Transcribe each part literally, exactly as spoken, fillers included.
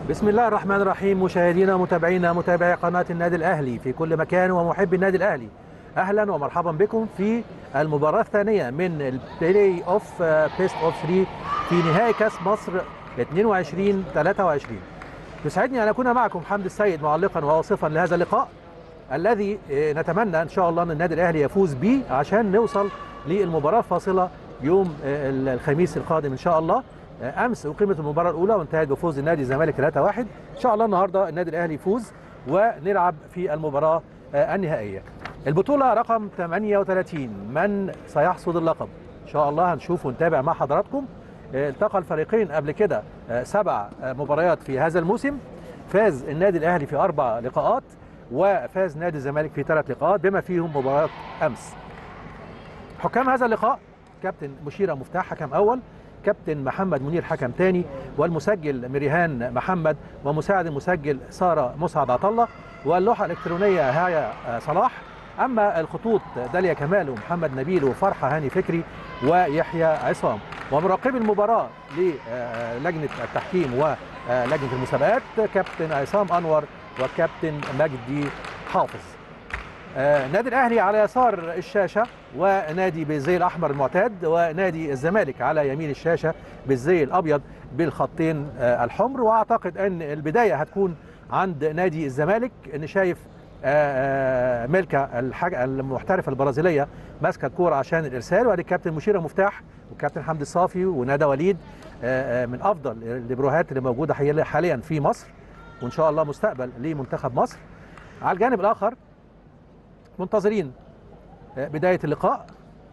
بسم الله الرحمن الرحيم. مشاهدينا ومتابعينا متابعي قناة النادي الأهلي في كل مكان ومحبي النادي الأهلي، أهلا ومرحبا بكم في المباراة الثانية من البلاي أوف بيست أوف ثلاثة في نهائي كأس مصر اثنين وعشرين ثلاثة وعشرين. يسعدني أن أكون معكم حمد السيد معلقا وواصفا لهذا اللقاء الذي نتمنى إن شاء الله أن النادي الأهلي يفوز به عشان نوصل للمباراة الفاصلة يوم الخميس القادم إن شاء الله. امس اقيمت المباراه الاولى وانتهت بفوز النادي الزمالك ثلاثة واحد. ان شاء الله النهارده النادي الاهلي يفوز ونلعب في المباراه النهائيه. البطوله رقم ثمانية وثلاثين، من سيحصد اللقب ان شاء الله هنشوف ونتابع مع حضراتكم. التقى الفريقين قبل كده سبع مباريات في هذا الموسم، فاز النادي الاهلي في اربع لقاءات وفاز نادي الزمالك في ثلاث لقاءات بما فيهم مباراه امس. حكام هذا اللقاء كابتن مشيرة مفتاح حكم اول، كابتن محمد منير حكم ثاني، والمسجل مريهان محمد، ومساعد المسجل ساره مسعد عطله، واللوحه الالكترونيه هايا صلاح. اما الخطوط داليا كمال ومحمد نبيل وفرحه هاني فكري ويحيى عصام. ومراقبي المباراه للجنه التحكيم ولجنه المسابقات كابتن عصام انور وكابتن مجدي حافظ. آه نادي الاهلي على يسار الشاشه ونادي بالزي الاحمر المعتاد، ونادي الزمالك على يمين الشاشه بالزي الابيض بالخطين آه الحمر. واعتقد ان البدايه هتكون عند نادي الزمالك، ان شايف آه آه ميلكا الحاجة المحترفه البرازيليه ماسكه الكوره عشان الارسال، وادي الكابتن مشيرة مفتاح والكابتن حمدي الصافي وندى وليد، آه آه من افضل الليبروهات اللي موجوده حاليا في مصر، وان شاء الله مستقبل لمنتخب مصر. على الجانب الاخر منتظرين بداية اللقاء.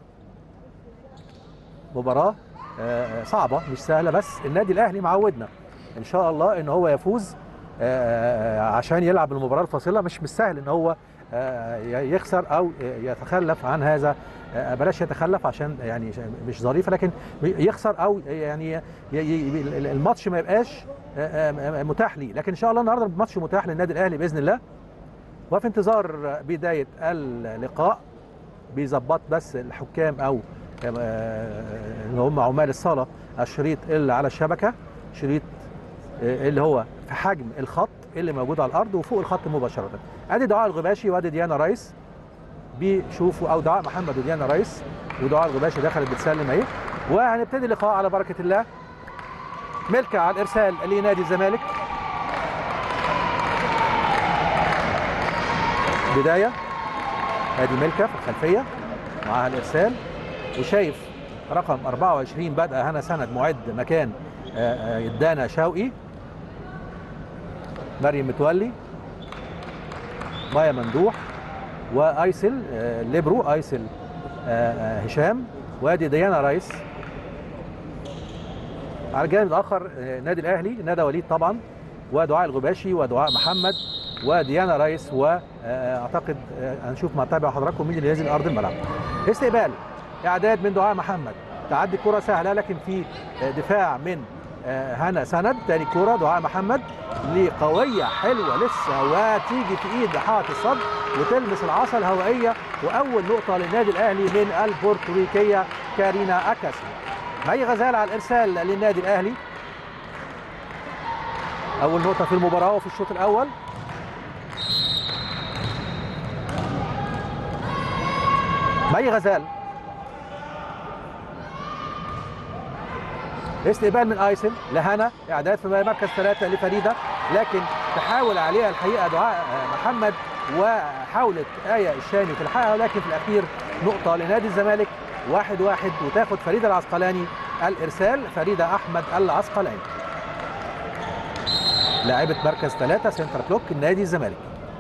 مباراة صعبة مش سهلة، بس النادي الأهلي معودنا إن شاء الله إن هو يفوز عشان يلعب المباراة الفاصلة. مش بالسهل إن هو يخسر أو يتخلف عن هذا، بلاش يتخلف عشان يعني مش ظريفة، لكن يخسر أو يعني الماتش ما يبقاش متاح ليه. لكن إن شاء الله النهارده الماتش متاح للنادي الأهلي بإذن الله. وفي انتظار بداية اللقاء بيظبط بس الحكام أو اللي هم عمال الصالة الشريط اللي على الشبكة، شريط اللي هو في حجم الخط اللي موجود على الأرض وفوق الخط مباشرة. أدي دعاء الغباشي وأدي ديانا رئيس بيشوفوا، أو دعاء محمد وديانا رئيس، ودعاء الغباشي دخلت بتسلم أهي. وهنبتدي اللقاء على بركة الله. ميلكا على الإرسال لنادي الزمالك. بداية ادي ميلكا في الخلفية معها الارسال، وشايف رقم أربعة وعشرين بدأ هنا سند معد مكان دانا شوقي، مريم متولي، مايا ممدوح، وايسل ليبرو ايسل هشام، وادي ديانا رئيس. على الجانب الاخر نادي الاهلي ندى وليد طبعا، ودعاء الغباشي ودعاء محمد وديانا رئيس. واعتقد هنشوف مع تابع حضراتكم مين اللي ينزل ارض الملعب. استقبال اعداد من دعاء محمد، تعدي الكره سهله لكن في دفاع من هنا سند. تاني كره دعاء محمد لقويه حلوه لسه وتيجي في ايد حائط الصد وتلمس العصا الهوائيه، واول نقطه للنادي الاهلي من البورتوريكيه كارينا اكاسي. مي غزال على الارسال للنادي الاهلي، اول نقطه في المباراه وفي الشوط الاول. مي غزال استقبال من ايسن لهنا، اعداد في مركز ثلاثة لفريدة، لكن تحاول عليها الحقيقه دعاء محمد وحاولت آية الشامي في الحقيقه، لكن في الاخير نقطه لنادي الزمالك. واحد واحد، وتاخد فريدة العسقلاني الارسال. فريدة احمد العسقلاني لاعبة مركز ثلاثة سنتر بلوك النادي الزمالك.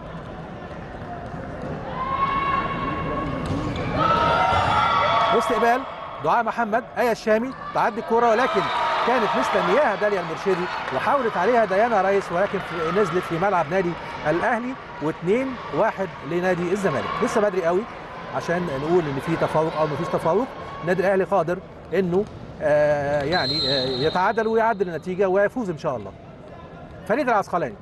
استقبال دعاء محمد، آية الشامي تعدي الكرة ولكن كانت مستنياها داليا المرشدي وحاولت عليها ديانا رئيس، ولكن نزلت في ملعب نادي الاهلي. واثنين واحد لنادي الزمالك. لسه بدري قوي عشان نقول ان في تفوق او مفيش تفوق. النادي الاهلي قادر انه آه يعني آه يتعادل ويعدل النتيجه ويفوز ان شاء الله. فريدة العسقلاني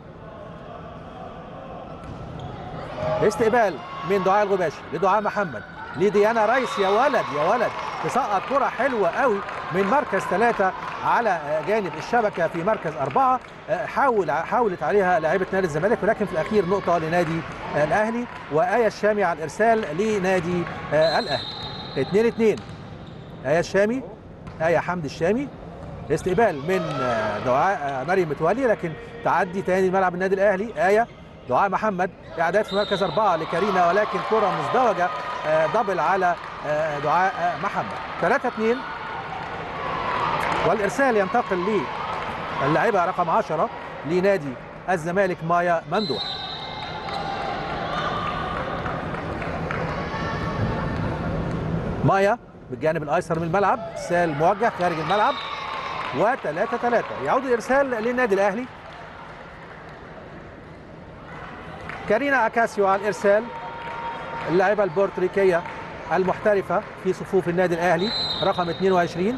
استقبال من دعاء الغباشي لدعاء محمد لديانا رئيس. يا ولد يا ولد، تسقط كرة حلوة قوي من مركز ثلاثة على جانب الشبكه في مركز اربعه، حاول حاولت عليها لاعيبه نادي الزمالك، ولكن في الاخير نقطه لنادي الاهلي، وايه الشامي على الارسال لنادي الاهلي. اتنين اتنين. ايه الشامي، ايه حمدي الشامي، استقبال من دعاء مريم متولي، لكن تعدي تاني ملعب النادي الاهلي. ايه دعاء محمد، اعداد في مركز اربعه لكارينا، ولكن كره مزدوجه دبل على دعاء محمد. ثلاثة اثنين. والارسال ينتقل للاعبه رقم عشرة لنادي الزمالك مايا مندوح. مايا بالجانب الايسر من الملعب، ارسال موجه خارج الملعب، وثلاثة ثلاثة. يعود الارسال للنادي الاهلي. كارينا اكاسيو على الارسال، اللاعبه البورتريكيه المحترفه في صفوف النادي الاهلي رقم اثنين وعشرين.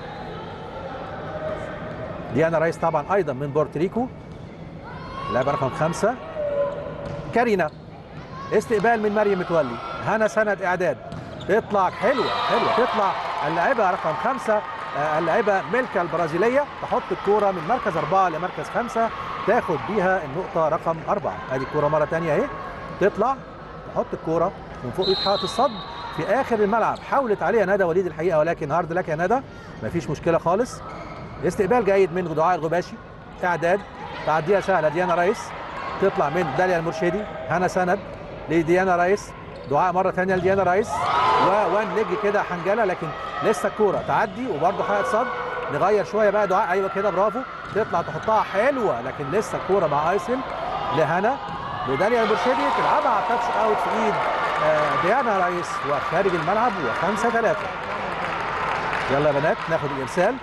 ديانا رئيس طبعا ايضا من بورتريكو، اللاعبه رقم خمسة. كارينا، استقبال من مريم متولي، هنا سند اعداد، تطلع حلوه حلوه، تطلع اللاعبه رقم خمسة، اللاعبه ميلكا البرازيليه، تحط الكوره من مركز اربعه لمركز خمسه، تاخد بيها النقطه رقم اربعه. ادي الكوره مره ثانيه اهي، تطلع تحط الكوره من فوق ايد حائط الصد في اخر الملعب. حاولت عليها ندى وليد الحقيقه، ولكن هارد لك يا ندى، مفيش مشكله خالص. استقبال جيد من دعاء الغباشي، اعداد، تعديها سهله ديانا رئيس، تطلع من داليا المرشدي، هنا سند لديانا رئيس، دعاء مره ثانيه لديانا رئيس، ووان نجي كده حنجله، لكن لسه الكوره تعدي وبرده حائط صد. نغير شويه بقى دعاء، ايوه كده برافو، تطلع تحطها حلوه، لكن لسه الكوره مع ايسل لهنا لداليا المرشدي، تلعبها على تاتش اوت في ايد ديانا رئيس وخارج الملعب، وخمسة ثلاثة. يلا يا بنات ناخد الارسال.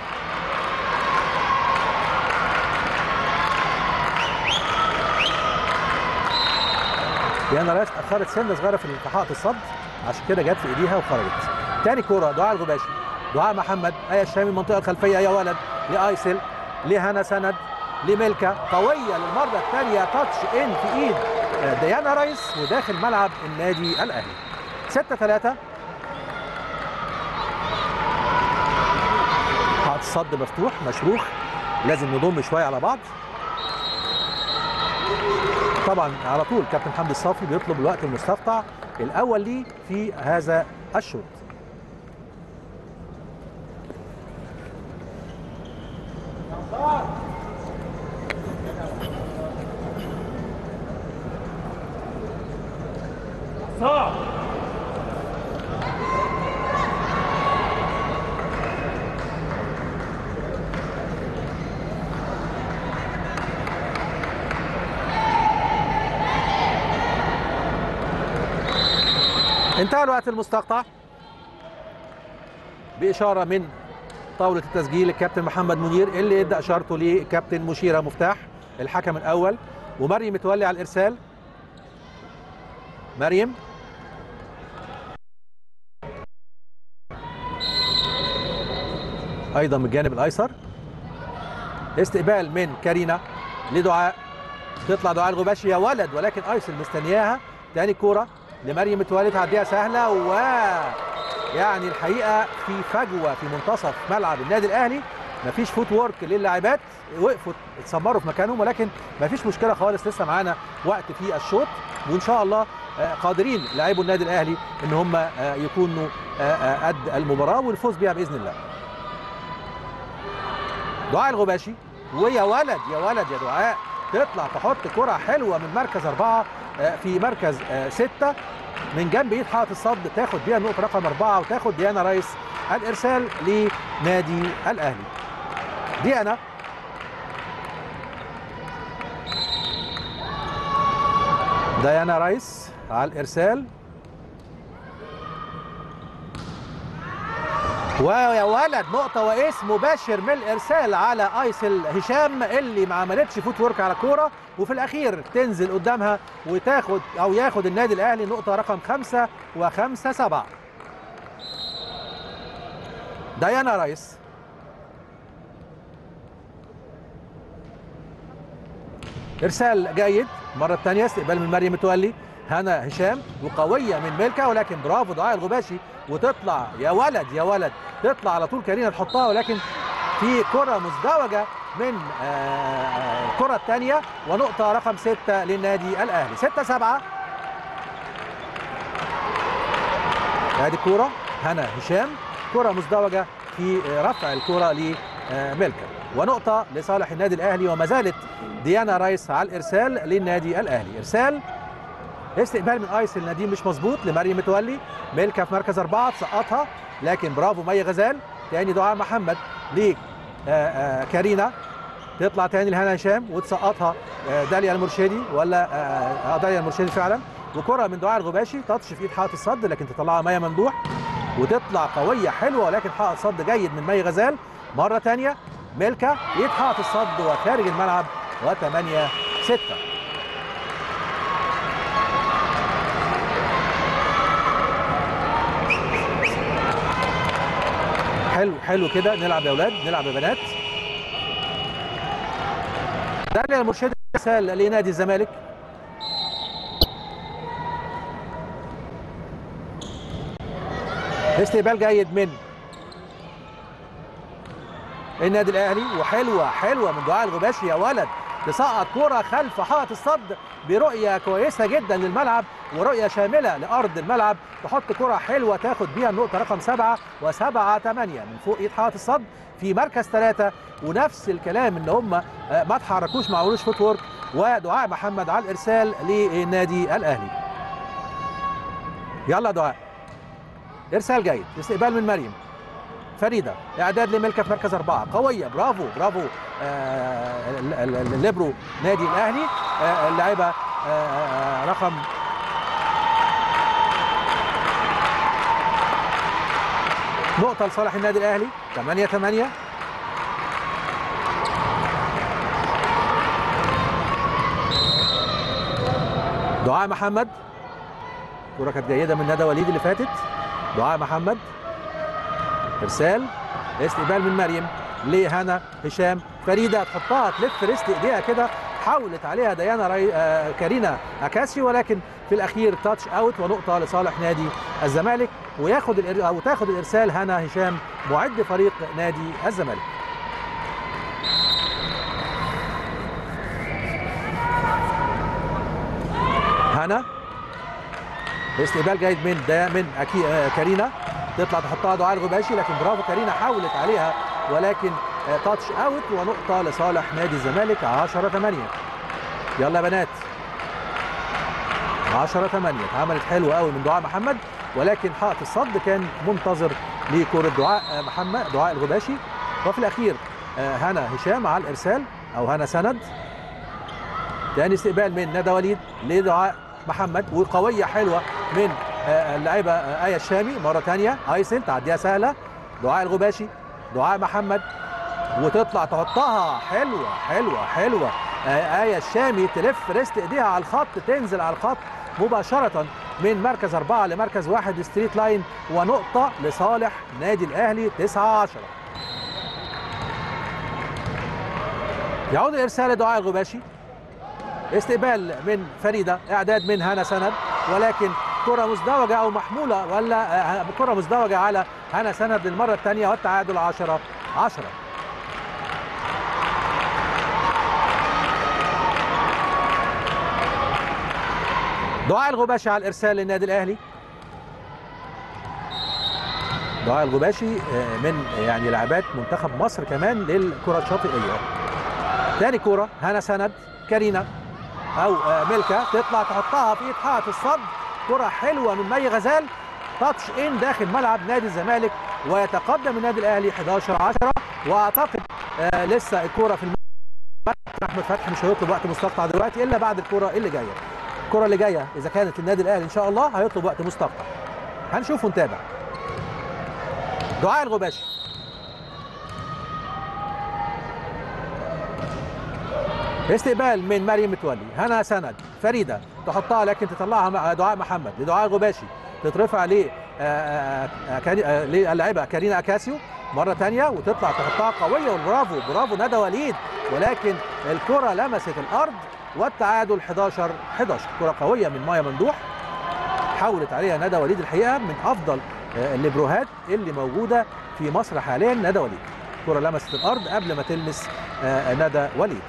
ديانا رئيس اتاخرت سنه صغيره في حائط الصد، عشان كده جت في ايديها وخرجت. تاني كوره دعاء الغباشي، دعاء محمد، ايه الشامي المنطقه الخلفيه، يا ولد لايسل، لهنا سند، لميلكا، قويه للمره الثانيه، تاتش ان في ايد ديانا رئيس وداخل ملعب النادي الاهلي. ستة ثلاثة. حائط الصد مفتوح مشروخ، لازم نضم شويه على بعض. طبعا على طول كابتن حمدي الصافي بيطلب الوقت المستقطع الاول ليه في هذا الشوط. صعب. انتهى الوقت المستقطع بإشارة من طاولة التسجيل الكابتن محمد منير، اللي ادى اشارته لكابتن مشيرة مفتاح الحكم الاول، ومريم متولي على الارسال. مريم ايضا من الجانب الايسر، استقبال من كارينا لدعاء، تطلع دعاء الغباشي يا ولد، ولكن ايسل مستنياها. تاني كوره لمريم متولي، تعديها سهله، و يعني الحقيقه في فجوه في منتصف ملعب النادي الاهلي، مفيش فوت وورك للاعبات، وقفوا اتسمروا في مكانهم، ولكن مفيش مشكله خالص، لسه معانا وقت في الشوط، وان شاء الله قادرين لاعبو النادي الاهلي ان هم يكونوا قد المباراه والفوز بها باذن الله. دعاء الغباشي، ويا ولد يا ولد يا دعاء، تطلع تحط كره حلوه من مركز اربعه في مركز سته من جنب ايد حائط الصد، تاخد بيها النقطه رقم اربعه، وتاخد ديانا رئيس الارسال لنادي الاهلي. ديانا ديانا رئيس على الارسال، ويا ولد نقطة وإيس مباشر من الإرسال على ايسل هشام، اللي ما عملتش فوت ورك على كورة، وفي الأخير تنزل قدامها وتاخد أو ياخد النادي الأهلي نقطة رقم خمسة وخمسة سبعة. ديانا رئيس إرسال جيد مرة ثانية، استقبال من مريم متولي، هنا هشام، وقوية من ميلكا، ولكن برافو دعاء الغباشي، وتطلع يا ولد يا ولد، تطلع على طول كارينا تحطها، ولكن في كرة مزدوجة من الكرة الثانية، ونقطة رقم ستة للنادي الأهلي. ستة سبعة. هذه الكرة هنا هشام، كرة مزدوجة في رفع الكرة لملكة، ونقطة لصالح النادي الأهلي. وما زالت ديانا رايس على الإرسال للنادي الأهلي. إرسال استقبال من ايس النديم مش مظبوط لمريم متولي. ملكة في مركز أربعة تسقطها، لكن برافو مي غزال. تاني دعاء محمد لكارينا، تطلع تاني لهنا هشام وتسقطها داليا المرشدي، ولا داليا المرشدي فعلا. وكرة من دعاء الغباشي تاتش في ايد حائط الصد، لكن تطلعها مي ممدوح وتطلع قوية حلوة، ولكن حائط صد جيد من مي غزال. مرة تانية ملكة في ايد حائط الصد وخارج الملعب، وثمانية ستة. حلو حلو كده. نلعب يا اولاد، نلعب يا بنات. داليا المرشدي ارسال لنادي الزمالك. استقبال جيد من النادي الاهلي، وحلوه حلوه من دعاء الغباشي يا ولد، تسقط كرة خلف حائط الصد برؤيه كويسه جدا للملعب ورؤيه شامله لارض الملعب. تحط كرة حلوه تاخد بيها النقطه رقم سبعة، وسبعة ثمانية من فوق ايد حائط الصد في مركز ثلاثة. ونفس الكلام ان هم ما اتحركوش، ما عملوش فوت وورك. ودعاء محمد على الارسال للنادي الاهلي. يلا دعاء، ارسال جيد. استقبال من مريم. فريده اعداد لملكه في مركز اربعه، قويه. برافو برافو آه الليبرو نادي الاهلي. آه اللاعبه آه رقم نقطه لصالح النادي الاهلي. ثمانية ثمانية. دعاء محمد، كرة كانت جيده من ندى وليد اللي فاتت. دعاء محمد ارسال. استقبال من مريم لهنا هشام. فريده تحطها تلف ريست ايديها كده، حاولت عليها ديانا ري... آه كارينا اكاسي، ولكن في الاخير تاتش اوت، ونقطه لصالح نادي الزمالك. وياخد الإر... او تاخد الارسال هنا هشام معد فريق نادي الزمالك. هنا استقبال جيد من دا من أكي... آه كارينا، تطلع تحطها دعاء الغباشي، لكن برافو كارينا حاولت عليها، ولكن تاتش اوت، ونقطه لصالح نادي الزمالك. عشرة ثمانية. يلا يا بنات، عشرة ثمانية. اتعملت حلوه قوي من دعاء محمد، ولكن حائط الصد كان منتظر لكره دعاء محمد دعاء الغباشي. وفي الاخير هنا هشام على الارسال، او هنا سند. تاني استقبال من ندى وليد لدعاء محمد، وقويه حلوه من اللاعبه آية الشامي. مرة ثانية ايسن تعديها سهلة. دعاء الغباشي، دعاء محمد، وتطلع تحطها حلوة حلوة حلوة. آية الشامي تلف ريست ايديها على الخط، تنزل على الخط مباشرة من مركز أربعة لمركز واحد ستريت لاين، ونقطة لصالح نادي الأهلي. تسعة عشرة. يعود الإرسال لدعاء الغباشي. استقبال من فريدة، إعداد من هنا سند، ولكن كرة مزدوجة أو محمولة، ولا كرة مزدوجة على هنا سند للمرة الثانية، والتعادل عشرة عشرة. دعاء الغباشي على الإرسال للنادي الأهلي. دعاء الغباشي من يعني لاعبات منتخب مصر كمان للكرة الشاطئية. ثاني كرة هنا سند، كارينا أو ملكة تطلع تحطها في إيد حائط الصد. كرة حلوة من مي غزال، تاتش ان داخل ملعب نادي الزمالك، ويتقدم النادي الاهلي احد عشر عشرة. واعتقد آه لسه الكرة في الملعب. احمد فتحي مش هيطلب وقت مستقطع دلوقتي الا بعد الكرة اللي جايه. الكرة اللي جايه اذا كانت للنادي الاهلي ان شاء الله هيطلب وقت مستقطع، هنشوف ونتابع. دعاء الغباشي، استقبال من مريم متولي. هنا سند، فريده تحطها لكن تطلعها مع دعاء محمد لدعاء الغباشي، تترفع ل للاعبه كارينا اكاسيو مره ثانيه، وتطلع تحطها قويه. وبرافو برافو ندى وليد، ولكن الكره لمست الارض، والتعادل احد عشر احد عشر. كره قويه من مايا ممدوح، حاولت عليها ندى وليد، الحقيقه من افضل الليبروهات اللي موجوده في مصر حاليا ندى وليد. الكره لمست الارض قبل ما تلمس ندى وليد.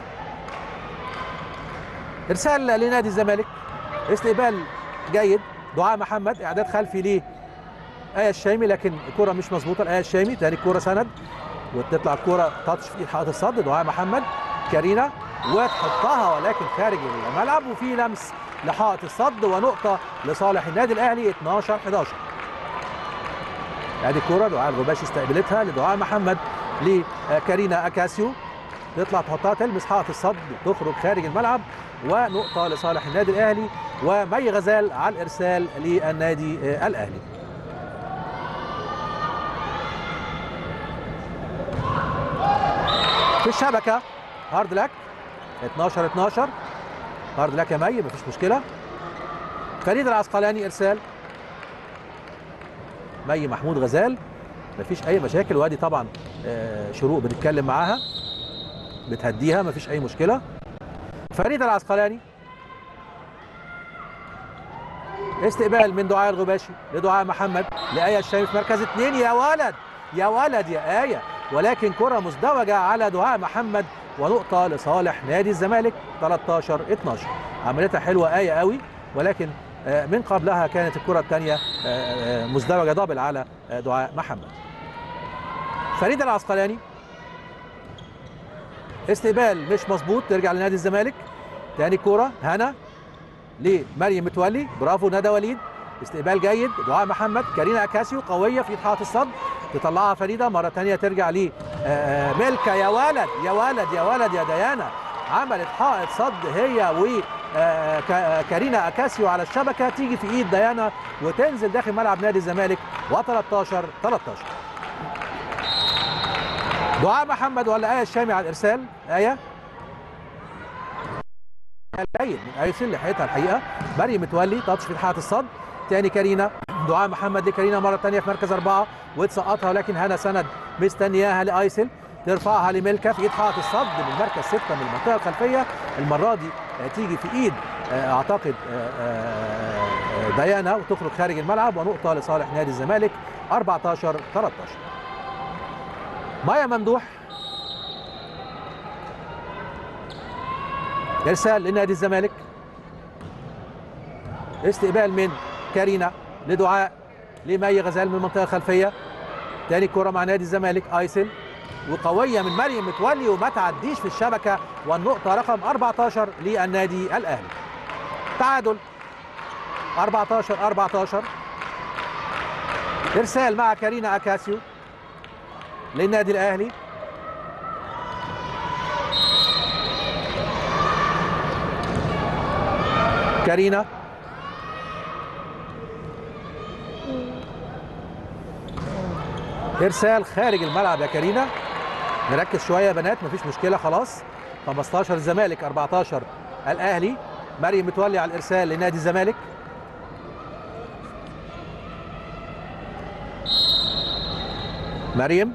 ارسال لنادي الزمالك، استقبال جيد، دعاء محمد اعداد خلفي ليه آية الشامي، لكن الكره مش مظبوطه لآية الشامي. تاني الكره سند وتطلع الكره تاتش في ايد حائط الصد، دعاء محمد كارينا وتحطها ولكن خارج الملعب، وفي لمس لحائط الصد ونقطه لصالح النادي الاهلي اتناشر احداشر. ادي الكره دعاء الغباشي استقبلتها لدعاء محمد لكارينا اكاسيو، تطلع تحطها تلمس حائط الصد تخرج خارج الملعب، ونقطه لصالح النادي الاهلي. ومي غزال على الارسال للنادي الاهلي. في الشبكه هارد لك اتناشر اتناشر، هارد لك يا مي مفيش مشكله. فريد العسقلاني ارسال، مي محمود غزال مفيش اي مشاكل. وادي طبعا شروق بنتكلم معاها بتهديها مفيش اي مشكله. فريد العسقلاني استقبال من دعاء الغباشي لدعاء محمد لآية الشامي في مركز اثنين. يا ولد يا ولد يا آية، ولكن كرة مزدوجة على دعاء محمد ونقطة لصالح نادي الزمالك تلتاشر اتناشر. عملتها حلوة آية قوي، ولكن من قبلها كانت الكرة الثانية مزدوجة دبل على دعاء محمد. فريد العسقلاني استقبال مش مظبوط، ترجع لنادي الزمالك. تاني كرة هنا لمريم متولي، برافو ندى وليد، استقبال جيد دعاء محمد، كارينا اكاسيو قويه في حائط الصد، تطلعها فريده مره ثانيه ترجع ل ملكه. يا ولد يا ولد يا ولد يا ديانا، عملت حائط صد هي و كارينا اكاسيو على الشبكه، تيجي في ايد ديانا وتنزل داخل ملعب نادي الزمالك وتلتاشر تلتاشر. دعاء محمد ولا آية الشامي على الارسال؟ آية جيد من ايسن لحقتها الحقيقه. مريم متولي تاتش في حائط الصد، تاني كارينا، دعاء محمد لكارينا مره ثانيه في مركز اربعه وتسقطها، ولكن هنا سند مستنياها لايسل، ترفعها لملكه في ايد حائط الصد من مركز سته من المنطقه الخلفيه. المره دي تيجي في ايد اعتقد ديانا وتخرج خارج الملعب، ونقطه لصالح نادي الزمالك اربعتاشر تلتاشر. مايا ممدوح ارسال لنادي الزمالك، استقبال من كارينا لدعاء لمي غزال من المنطقه الخلفيه. تاني كره مع نادي الزمالك ايسل، وقويه من مريم متولي وما تعديش في الشبكه، والنقطه رقم اربعتاشر للنادي الاهلي. تعادل اربعتاشر اربعتاشر. ارسال مع كارينا اكاسيو للنادي الاهلي، كارينا ارسال خارج الملعب يا كارينا. نركز شويه يا بنات مفيش مشكله خلاص. خمستاشر الزمالك اربعتاشر الاهلي. مريم متولي على الارسال لنادي الزمالك، مريم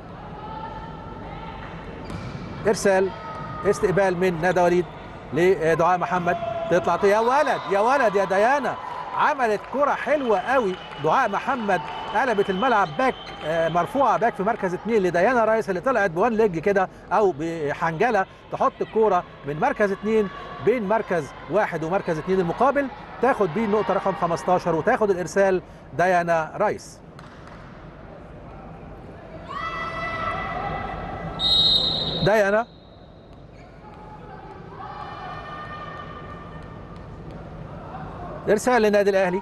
ارسال استقبال من ندى وليد لدعاء محمد، تطلع يا ولد يا ولد يا ديانا، عملت كرة حلوة قوي دعاء محمد، قلبت الملعب باك مرفوعة باك في مركز اثنين لديانا رايس اللي طلعت بوان ليج كده او بحنجلة، تحط الكرة من مركز اثنين بين مركز واحد ومركز اثنين المقابل، تاخد بيه النقطة رقم خمستاشر وتاخد الارسال ديانا رايس. ديانا ارسال للنادي الاهلي،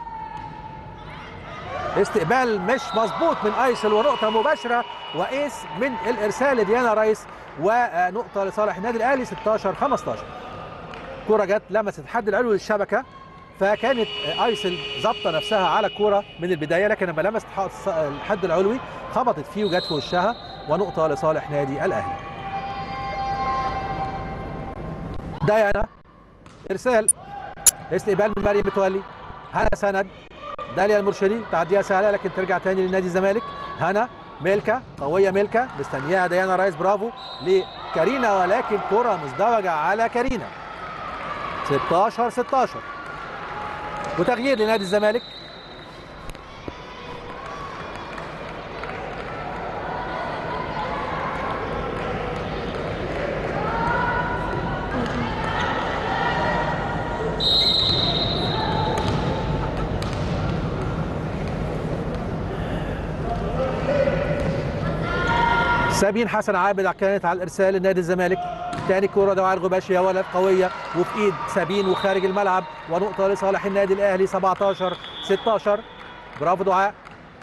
استقبال مش مظبوط من ايسل ونقطه مباشره وايس من الارسال لديانا رايس، ونقطه لصالح النادي الاهلي ستاشر خمستاشر. كره جت لمست الحد العلوي للشبكه، فكانت ايسل ظابطه نفسها على الكره من البدايه، لكن لما لمست الحد العلوي خبطت فيه وجت في وشها، ونقطه لصالح نادي الاهلي. ديانا ارسال استقبال من مريم متولي، هنا سند، داليا المرشدي تعديها سهله لكن ترجع تاني لنادي الزمالك. هنا ميلكا قويه، ميلكا مستنياها ديانا رايس، برافو لكارينا، ولكن كره مزدوجه على كارينا. ستاشر ستاشر وتغيير لنادي الزمالك. سابين حسن عابد كانت على الارسال لنادي الزمالك. تاني كوره دعاء الغباشي يا ولد قويه وفي ايد سابين وخارج الملعب ونقطه لصالح النادي الاهلي سبعتاشر ستاشر. برافو دعاء.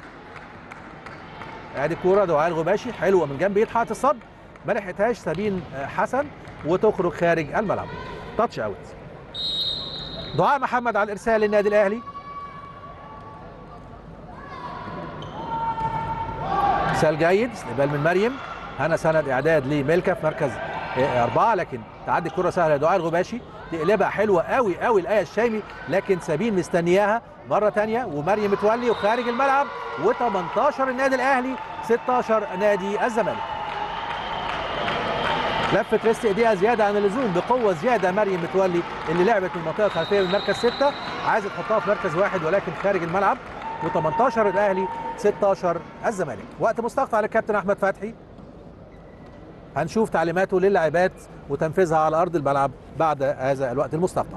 ادي الكوره دعاء الغباشي حلوه من جنب ايد حائط الصد ما لحقتهاش سابين حسن وتخرج خارج الملعب. تاتش اوت. دعاء محمد على الارسال للنادي الاهلي. ارسال جيد استقبال من مريم. هنا سند اعداد لميلكا في مركز اربعه لكن تعدي الكره سهله لدعاء الغباشي تقلبها حلوه قوي قوي الايه الشامي لكن سابين مستنياها مره ثانيه ومريم متولي وخارج الملعب و18 النادي الاهلي ستاشر نادي الزمالك. لفت ريست ايديها زياده عن اللزوم بقوه زياده مريم متولي اللي لعبت من المنطقه الخلفيه من مركز سته عايزه تحطها في مركز واحد ولكن خارج الملعب و18 الاهلي ستاشر الزمالك. وقت مستقطع للكابتن احمد فتحي. هنشوف تعليماته للاعبات وتنفيذها على ارض الملعب بعد هذا الوقت المستقطع.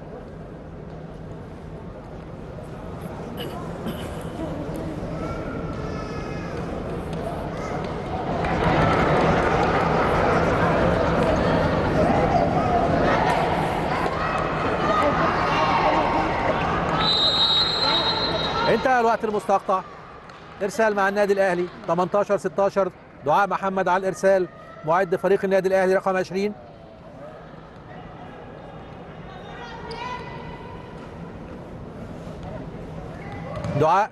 انتهى الوقت المستقطع. ارسال مع النادي الاهلي تمنتاشر ستاشر. دعاء محمد على الارسال معد فريق النادي الاهلي رقم عشرين. دعاء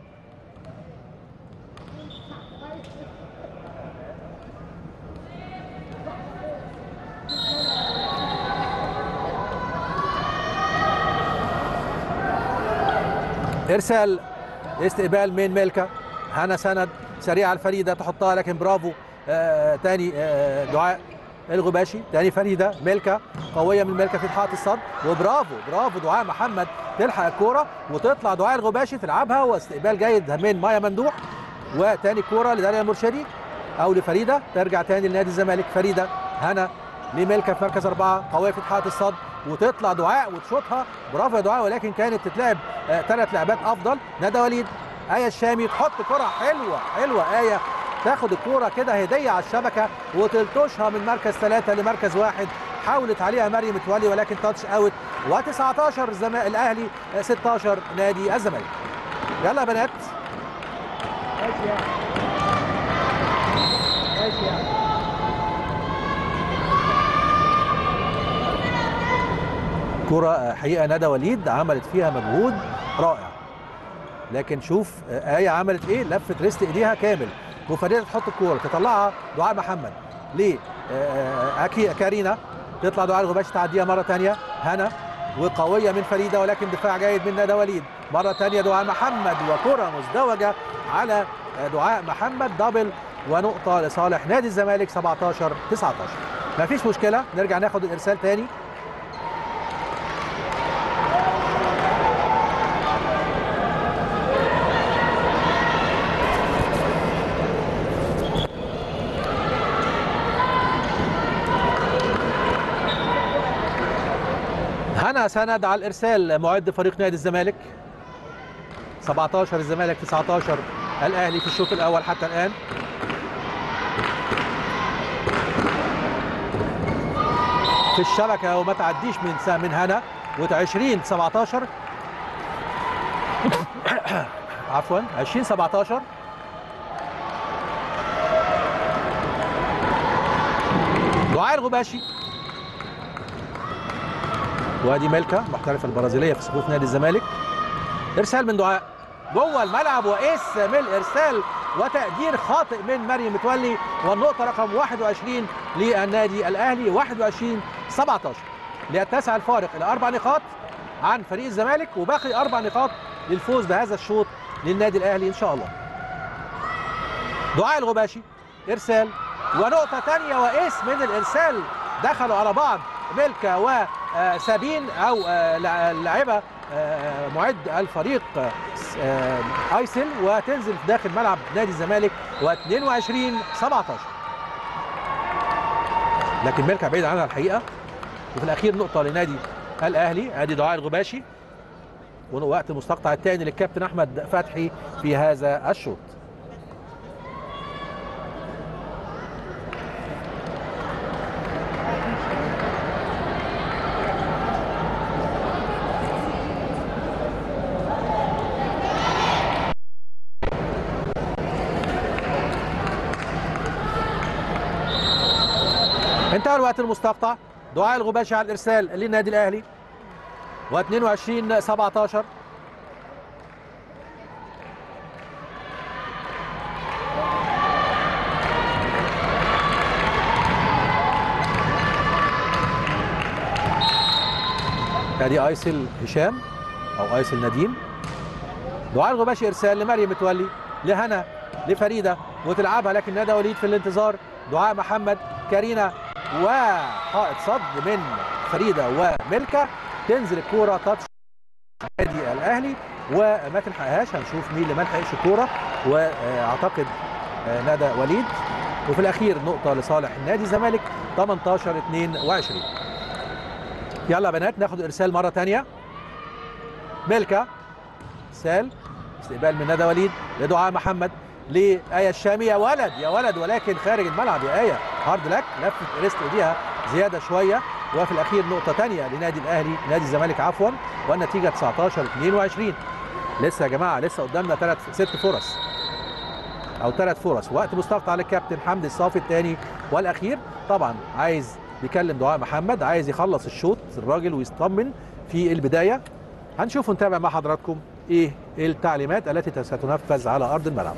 ارسال استقبال من ميلكا. هنا سند سريعه الفريده تحطها لكن برافو آه تاني آه دعاء الغباشي. تاني فريده ميلكا قويه من ميلكا في حائط الصد وبرافو برافو دعاء محمد تلحق الكوره وتطلع دعاء الغباشي تلعبها واستقبال جيد من مايا ممدوح. وتاني كوره لداليا المرشدي او لفريده ترجع تاني لنادي الزمالك. فريده هنا لميلكا في مركز اربعه قويه في حائط الصد وتطلع دعاء وتشوطها. برافو يا دعاء ولكن كانت تتلعب ثلاث آه لعبات افضل. ندى وليد آية الشامي تحط كرة حلوة حلوة آية تاخد الكرة كده هدية على الشبكة وتلطشها من مركز ثلاثة لمركز واحد. حاولت عليها مريم متولي ولكن تاتش اوت وتسعتاشر زم... الاهلي ستاشر نادي الزمالك. يلا يا بنات. كرة حقيقة ندى وليد عملت فيها مجهود رائع لكن شوف آية عملت ايه لفت ريست ايديها كامل وفريدة تحط الكورة تطلعها دعاء محمد ليه اكي كارينا تطلع دعاء الغباشي تعديها مرة ثانية هنا وقوية من فريدة ولكن دفاع جيد من ندى وليد. مرة ثانية دعاء محمد وكرة مزدوجة على دعاء محمد دبل ونقطة لصالح نادي الزمالك سبعتاشر تسعتاشر. مفيش مشكلة نرجع ناخد الارسال تاني. هنا سند على الارسال معد فريق نادي الزمالك سبعتاشر الزمالك تسعتاشر الاهلي في الشوط الاول حتى الان. في الشبكه وما تعديش من من هنا وعشرين سبعتاشر عفوا عشرين سبعتاشر. دعاء الغباشي وادي ميلكا محترفه البرازيليه في صفوف نادي الزمالك. ارسال من دعاء جوه الملعب وايس من الارسال وتقدير خاطئ من مريم متولي والنقطه رقم واحد وعشرين للنادي الاهلي واحد وعشرين سبعتاشر ليتسع الفارق الى اربع نقاط عن فريق الزمالك وباقي اربع نقاط للفوز بهذا الشوط للنادي الاهلي ان شاء الله. دعاء الغباشي ارسال ونقطه ثانيه وايس من الارسال دخلوا على بعض ميلكا وسابين او لاعبه معد الفريق ايسل وتنزل داخل ملعب نادي الزمالك واثنين وعشرين سبعتاشر لكن ميلكا بعيد عنها الحقيقه. وفي الاخير نقطه لنادي الاهلي. ادي دعاء الغباشي ووقت المستقطع الثاني للكابتن احمد فتحي في هذا الشوط. انتهى الوقت المستقطع. دعاء الغباشي على الارسال للنادي الاهلي واثنين وعشرين سبعتاشر. ادي ايسل هشام او ايسل نديم. دعاء الغباشي ارسال لمريم متولي لهنا لفريده وتلعبها، لكن ندى وليد في الانتظار. دعاء محمد كارينا وحائط صد من فريده وملكه. تنزل الكوره تاتش النادي الاهلي وما تلحقهاش. هنشوف مين اللي ما لحقش الكوره، واعتقد ندى وليد. وفي الاخير نقطه لصالح النادي الزمالك تمنتاشر اتنين وعشرين. يلا يا بنات ناخد ارسال مره ثانيه. ملكه ارسال استقبال من ندى وليد لدعاء محمد لآية الشامي. يا ولد يا ولد، ولكن خارج الملعب يا آية. هارد لك، لفت ريست ايديها زياده شويه. وفي الاخير نقطه ثانيه لنادي الاهلي نادي الزمالك عفوا، والنتيجه تسعتاشر اتنين وعشرين. لسه يا جماعه لسه قدامنا ثلاث ست فرص او ثلاث فرص. وقت مستقطع للكابتن حمدي الصافي الثاني والاخير. طبعا عايز بيكلم دعاء محمد، عايز يخلص الشوط الراجل ويطمن في البدايه. هنشوف ونتابع مع حضراتكم ايه التعليمات التي ستنفذ على ارض الملعب.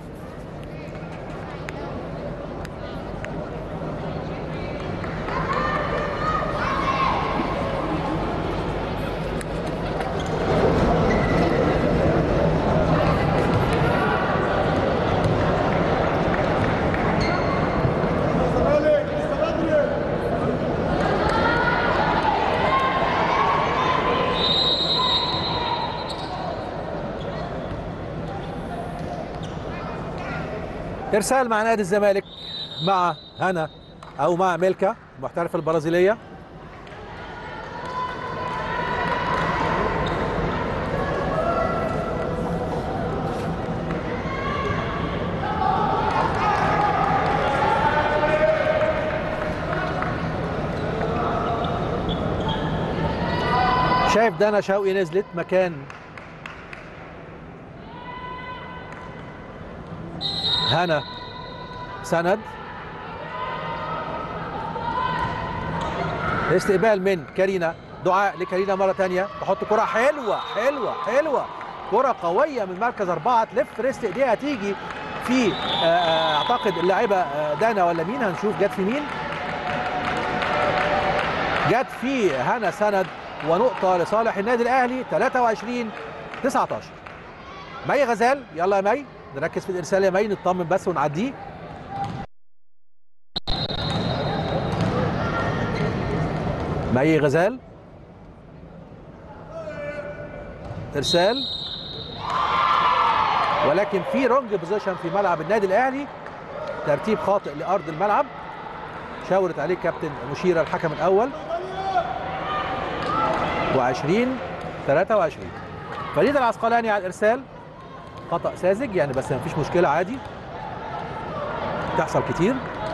ارسال مع نادي الزمالك مع هنا او مع ميلكا المحترفه البرازيليه. شايف دانا شوقي نزلت مكان هنا سند. استقبال من كارينا. دعاء لكارينا مره ثانيه تحط كره حلوه حلوه حلوه، كره قويه من مركز اربعه تلف ريست ايديها تيجي في اعتقد اللاعبه دانا ولا مين، هنشوف جت في مين. جت في هنا سند، ونقطه لصالح النادي الاهلي تلاتة وعشرين تسعتاشر. مي غزال يلا يا مي نركز في الارسال يا مي، نطمن بس ونعديه. مي غزال ارسال، ولكن في رونج بوزيشن في ملعب النادي الاهلي، ترتيب خاطئ لارض الملعب شاورت عليه كابتن مشيره الحكم الاول. وعشرين تلاتة وعشرين. فريد العسقلاني على الارسال، خطأ ساذج يعني بس مفيش مشكلة عادي تحصل كتير.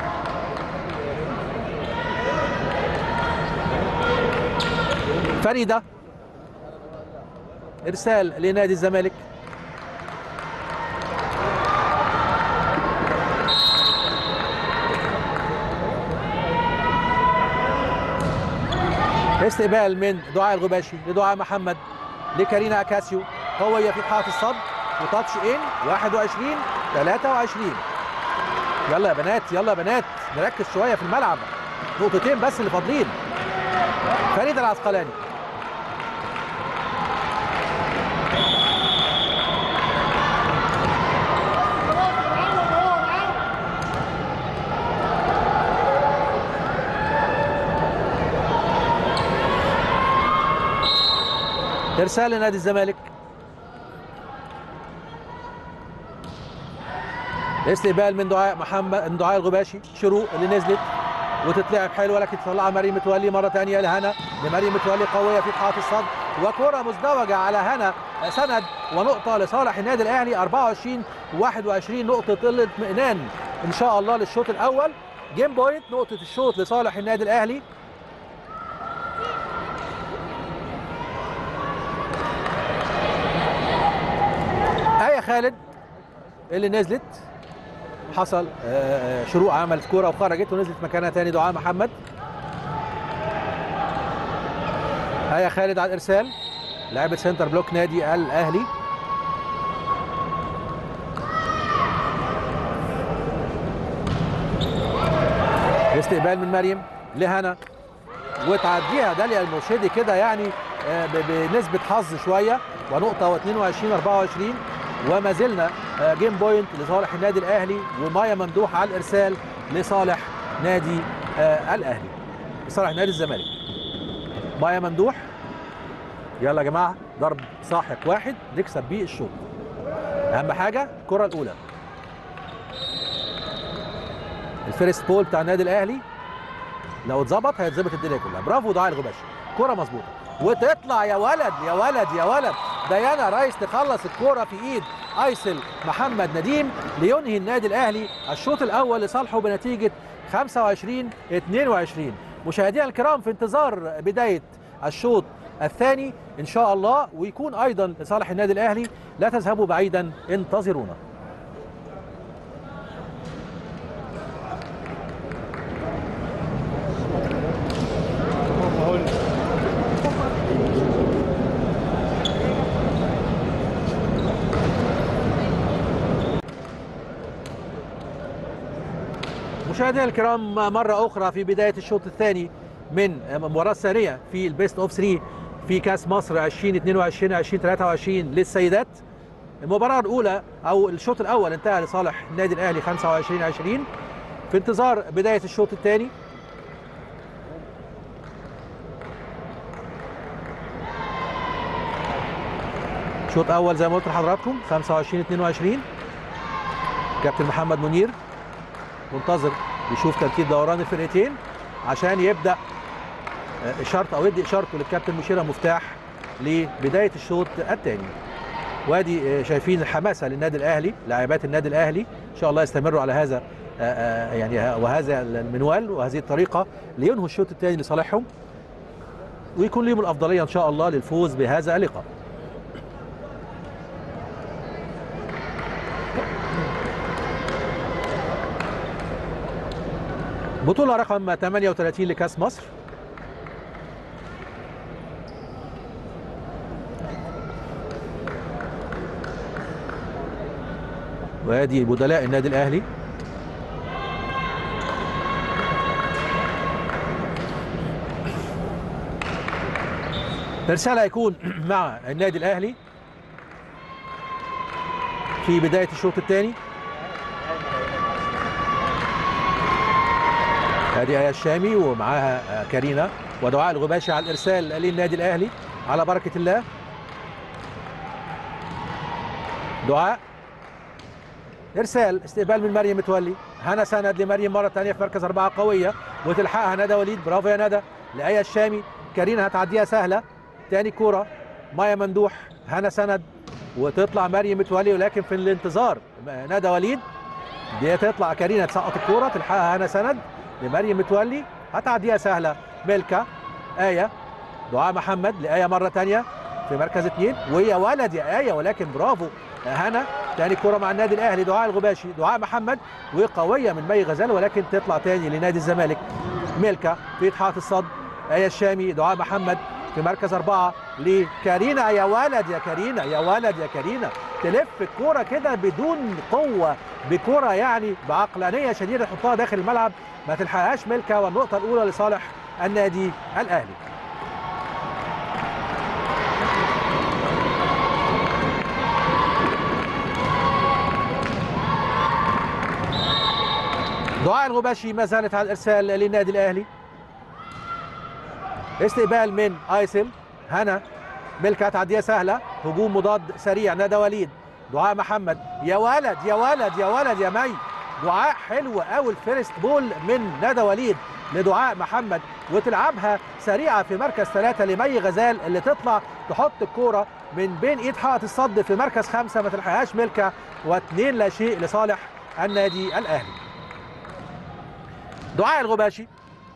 فريدة ارسال لنادي الزمالك. استقبال من دعاء الغباشي لدعاء محمد لكارينا اكاسيو، قوية في حائط الصد وتاتش ان. واحد وعشرين تلاتة وعشرين. يلا يا بنات يلا يا بنات نركز شويه في الملعب، نقطتين بس اللي فاضلين. فريد العسقلاني ارسال لنادي الزمالك. استقبال من دعاء محمد من دعاء الغباشي. شروق اللي نزلت وتتلعب حلوه، لكن تطلعها مريم متولي مره ثانيه لهنا لمريم متولي قويه في حائط الصد، وكره مزدوجه على هنا سند، ونقطه لصالح النادي الاهلي اربعة وعشرين واحد وعشرين. نقطه الاطمئنان ان شاء الله للشوط الاول. جيم بوينت نقطه الشوط لصالح النادي الاهلي. آية خالد اللي نزلت حصل شروق عملت كوره وخرجت ونزلت مكانها تاني دعاء محمد. آية خالد على الارسال، لاعبة سنتر بلوك نادي الاهلي. استقبال من مريم لهنا وتعديها داليا المرشدي كده يعني بنسبه حظ شويه، ونقطه واثنين وعشرين أربعة وعشرين، وما زلنا جيم بوينت لصالح النادي الاهلي، ومايا ممدوح على الارسال لصالح نادي الاهلي، لصالح نادي الزمالك. مايا ممدوح، يلا يا جماعه ضرب ساحق واحد نكسب بيه الشوط، اهم حاجه الكره الاولى. الفيرست بول بتاع النادي الاهلي لو اتظبط هيتظبط الدنيا كلها. برافو دعاء الغباشي، كره مظبوطه وتطلع يا ولد يا ولد يا ولد. ديانا رايس تخلص الكره في ايد ايسل محمد نديم لينهي النادي الاهلي الشوط الاول لصالحه بنتيجه خمسة وعشرين اثنين وعشرين. مشاهدينا الكرام في انتظار بدايه الشوط الثاني ان شاء الله، ويكون ايضا لصالح النادي الاهلي. لا تذهبوا بعيدا، انتظرونا. مشاهدينا الكرام مرة أخرى في بداية الشوط الثاني من المباراة الثانية في البيست أوف ثلاثة في كأس مصر ألفين واثنين وعشرين ألفين وثلاثة وعشرين للسيدات. المباراة الأولى أو الشوط الأول انتهى لصالح النادي الأهلي خمسة وعشرين عشرين. في انتظار بداية الشوط الثاني. شوط أول زي ما قلت لحضراتكم خمسة وعشرين اثنين وعشرين. كابتن محمد منير منتظر يشوف ترتيب دوران الفرقتين عشان يبدا اشارته او يدي اشارته للكابتن مشيره مفتاح لبدايه الشوط الثاني. وادي شايفين الحماسه للنادي الاهلي، لاعبات النادي الاهلي ان شاء الله يستمروا على هذا يعني وهذا المنوال وهذه الطريقه لينهوا الشوط الثاني لصالحهم، ويكون لهم الافضليه ان شاء الله للفوز بهذا اللقاء. بطولة رقم ثمانية وثلاثين لكأس مصر. وادي بدلاء النادي الأهلي. الرسالة هيكون مع النادي الأهلي في بداية الشوط الثاني. ادي آية الشامي ومعاها كارينا ودعاء الغباشي على الارسال للنادي الاهلي على بركه الله. دعاء ارسال، استقبال من مريم متولي. هنا سند لمريم مره ثانيه في مركز اربعه قويه وتلحقها ندى وليد. برافو يا ندى لآية الشامي. كارينا هتعديها سهله. ثاني كوره مايا ممدوح، هنا سند وتطلع مريم متولي، ولكن في الانتظار ندى وليد. دي تطلع كارينا تسقط الكوره تلحقها هنا سند لمريم متولي، هتعديها سهله ملكه. آية دعاء محمد لآية مره ثانيه في مركز اثنين، ويا ولد يا آية، ولكن برافو هنا. ثاني كره مع النادي الاهلي دعاء الغباشي، دعاء محمد وقويه من مي غزال، ولكن تطلع ثاني لنادي الزمالك. ملكه في اتحاد الصد. آية الشامي دعاء محمد في مركز اربعه لكارينا. يا ولد يا كارينا، يا ولد يا كارينا، تلف الكوره كده بدون قوه، بكره يعني بعقلانيه شديده تحطها داخل الملعب ما تلحقهاش ملكه، والنقطه الاولى لصالح النادي الاهلي. دعاء الغباشي ما زالت على الارسال للنادي الاهلي. استقبال من ايسل. هنا ملكه تعديه سهله، هجوم مضاد سريع ندى وليد. دعاء محمد، يا ولد يا ولد يا ولد يا مي. دعاء حلو قوي الفيرست بول من ندى وليد لدعاء محمد، وتلعبها سريعه في مركز ثلاثه لمي غزال اللي تطلع تحط الكوره من بين ايد حائط الصد في مركز خمسه ما تلحقهاش ملكه، واثنين لا شيء لصالح النادي الاهلي. دعاء الغباشي.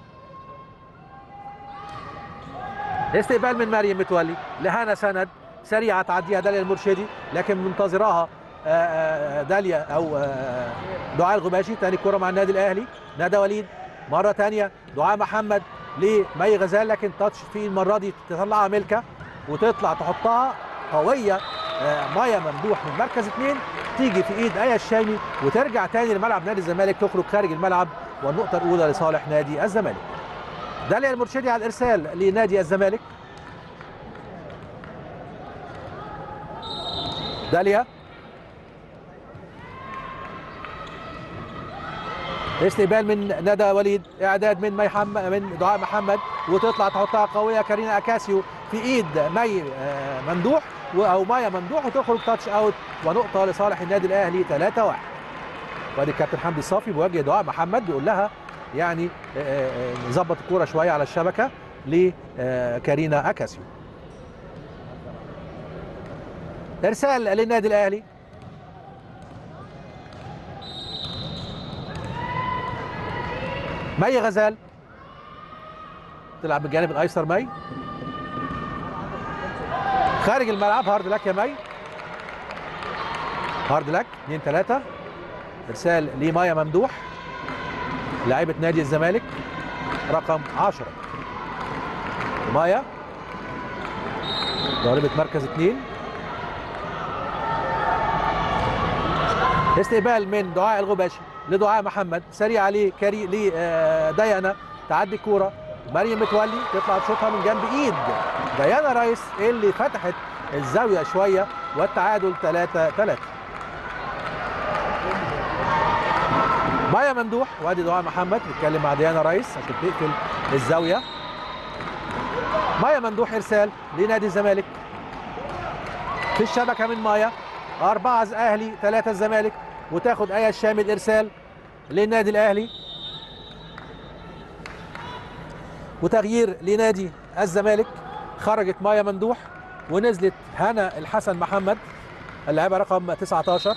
استقبال من مريم متولي لهنا سند، سريعه تعديها داليا المرشدي، لكن منتظراها داليا او دعاء الغباشي. تاني كرة مع النادي الاهلي، ندى وليد مرة تانية، دعاء محمد لمي غزال، لكن تاتش في المرة دي تطلعها ملكة وتطلع تحطها قوية. مايا ممدوح من مركز اثنين تيجي في ايد ايه الشامي وترجع تاني لملعب نادي الزمالك، تخرج خارج الملعب، والنقطة الأولى لصالح نادي الزمالك. داليا المرشدي على الإرسال لنادي الزمالك. داليا استقبال من ندى وليد، اعداد من مي محمد من دعاء محمد، وتطلع تحطها قويه كارينا اكاسيو في ايد مي ممدوح او مايا ممدوح، وتخرج تاتش اوت، ونقطه لصالح النادي الاهلي ثلاثة واحد. وادي الكابتن حمدي الصافي بيوجه دعاء محمد بيقول لها يعني نظبط الكوره شويه على الشبكه لكارينا اكاسيو. ارسال للنادي الاهلي. مي غزال تلعب بالجانب الايسر، مي خارج الملعب، هارد لك يا مي، هارد لك اثنين ثلاثة. ارسال لمايا ممدوح لاعبة نادي الزمالك رقم عشرة. مايا ضاربة مركز اثنين. استقبال من دعاء الغباشي لدعاء محمد، سريع عليه كري لديانا، تعدي الكوره مريم متولي تطلع تشوطها من جنب ايد ديانا رايس اللي فتحت الزاويه شويه، والتعادل ثلاثة ثلاثة. مايا ممدوح وادي دعاء محمد بيتكلم مع ديانا رايس عشان تقفل الزاويه. مايا ممدوح ارسال لنادي الزمالك في الشبكه من مايا، أربعة أهلي ثلاثة الزمالك، وتاخد آية الشامي الإرسال للنادي الأهلي. وتغيير لنادي الزمالك، خرجت مايا ممدوح ونزلت هنا الحسن محمد اللاعبة رقم تسعة عشر.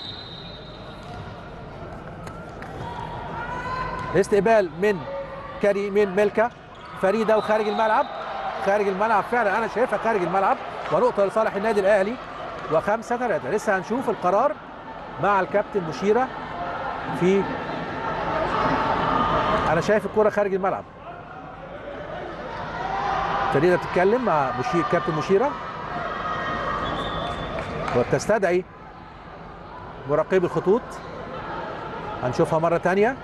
استقبال من كريم من ملكة فريدة وخارج الملعب، خارج الملعب فعلا أنا شايفها خارج الملعب، ونقطة لصالح النادي الأهلي وخمسة ثلاثة. لسه هنشوف القرار مع الكابتن مشيرة. في أنا شايف الكرة خارج الملعب. فريدة بتتكلم مع مشير كابتن مشيرة وبتستدعي مراقبي الخطوط. هنشوفها مرة تانية.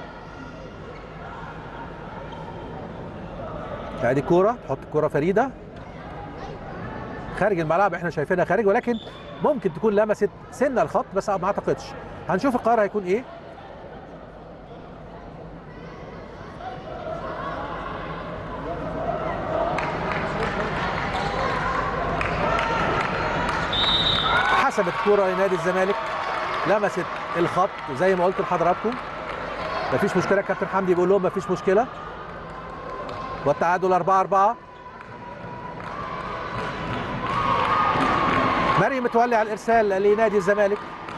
ادي كورة، تحط الكورة فريدة خارج الملعب، احنا شايفينها خارج، ولكن ممكن تكون لمست سنة الخط بس ما اعتقدش. هنشوف القرار هيكون ايه. حسبت الكورة لنادي الزمالك، لمست الخط زي ما قلت لحضراتكم. مفيش مشكلة، كابتن حمدي بيقول لهم مفيش مشكلة، والتعادل أربعة أربعة. مريم متولي على الارسال لنادي الزمالك.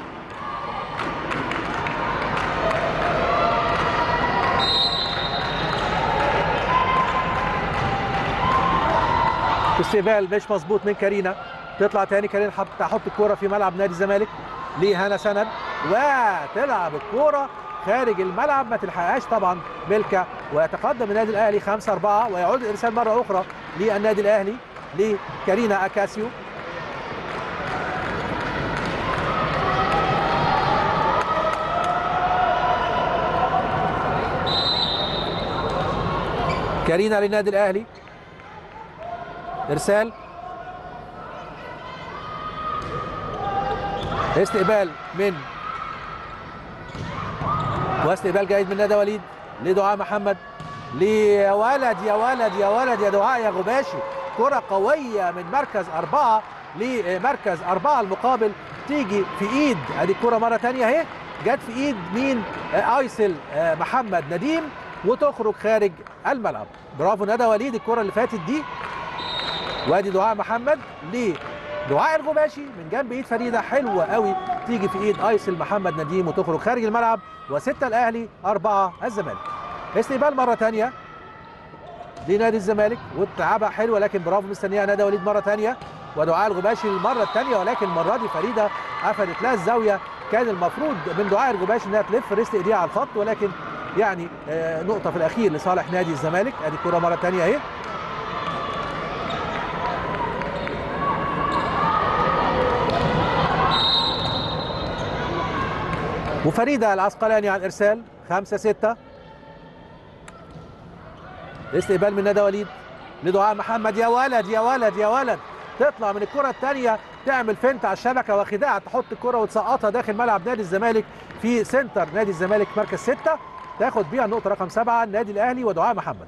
استقبال مش مظبوط من كارينا، تطلع تاني كارينا تحط الكوره في ملعب نادي الزمالك لهنا سند، وتلعب الكوره خارج الملعب ما تلحقهاش طبعا ملكه، ويتقدم النادي الاهلي خمسة أربعة، ويعود الارسال مره اخرى للنادي الاهلي لكارينا اكاسيو. كارينا للنادي الاهلي، ارسال، استقبال من واستقبال جيد من ندى وليد لدعاء محمد، يا ولد يا ولد يا ولد يا دعاء يا غباشي، كرة قوية من مركز أربعة لمركز أربعة المقابل، تيجي في إيد أدي الكرة مرة تانية أهي، جت في إيد مين؟ أيسل محمد نديم، وتخرج خارج الملعب. برافو ندى وليد، الكرة اللي فاتت دي. وادي دعاء محمد لدعاء الغباشي من جنب ايد فريده حلوه قوي، تيجي في ايد ايسل محمد نديم وتخرج خارج الملعب، وستة الاهلي أربعة الزمالك. استقبال مره ثانيه لنادي الزمالك، والتعابه حلوه لكن برافو مستنيها ندى وليد مره ثانيه، ودعاء الغباشي المره الثانيه، ولكن المره دي فريده قفلت لها الزاويه كان المفروض من دعاء الغباشي انها تلف ريست ايديها على الخط، ولكن يعني آه نقطه في الاخير لصالح نادي الزمالك. ادي الكره مره ثانيه اهي. وفريده العسقلاني على الارسال. خمسة ستة. استقبال من ندى وليد لدعاء محمد. يا ولد يا ولد يا ولد، تطلع من الكره الثانيه تعمل فنت على الشبكه وخداع، تحط الكره وتسقطها داخل ملعب نادي الزمالك في سنتر نادي الزمالك مركز ستة، تاخد بيها النقطه رقم سبعة النادي الاهلي ودعاء محمد.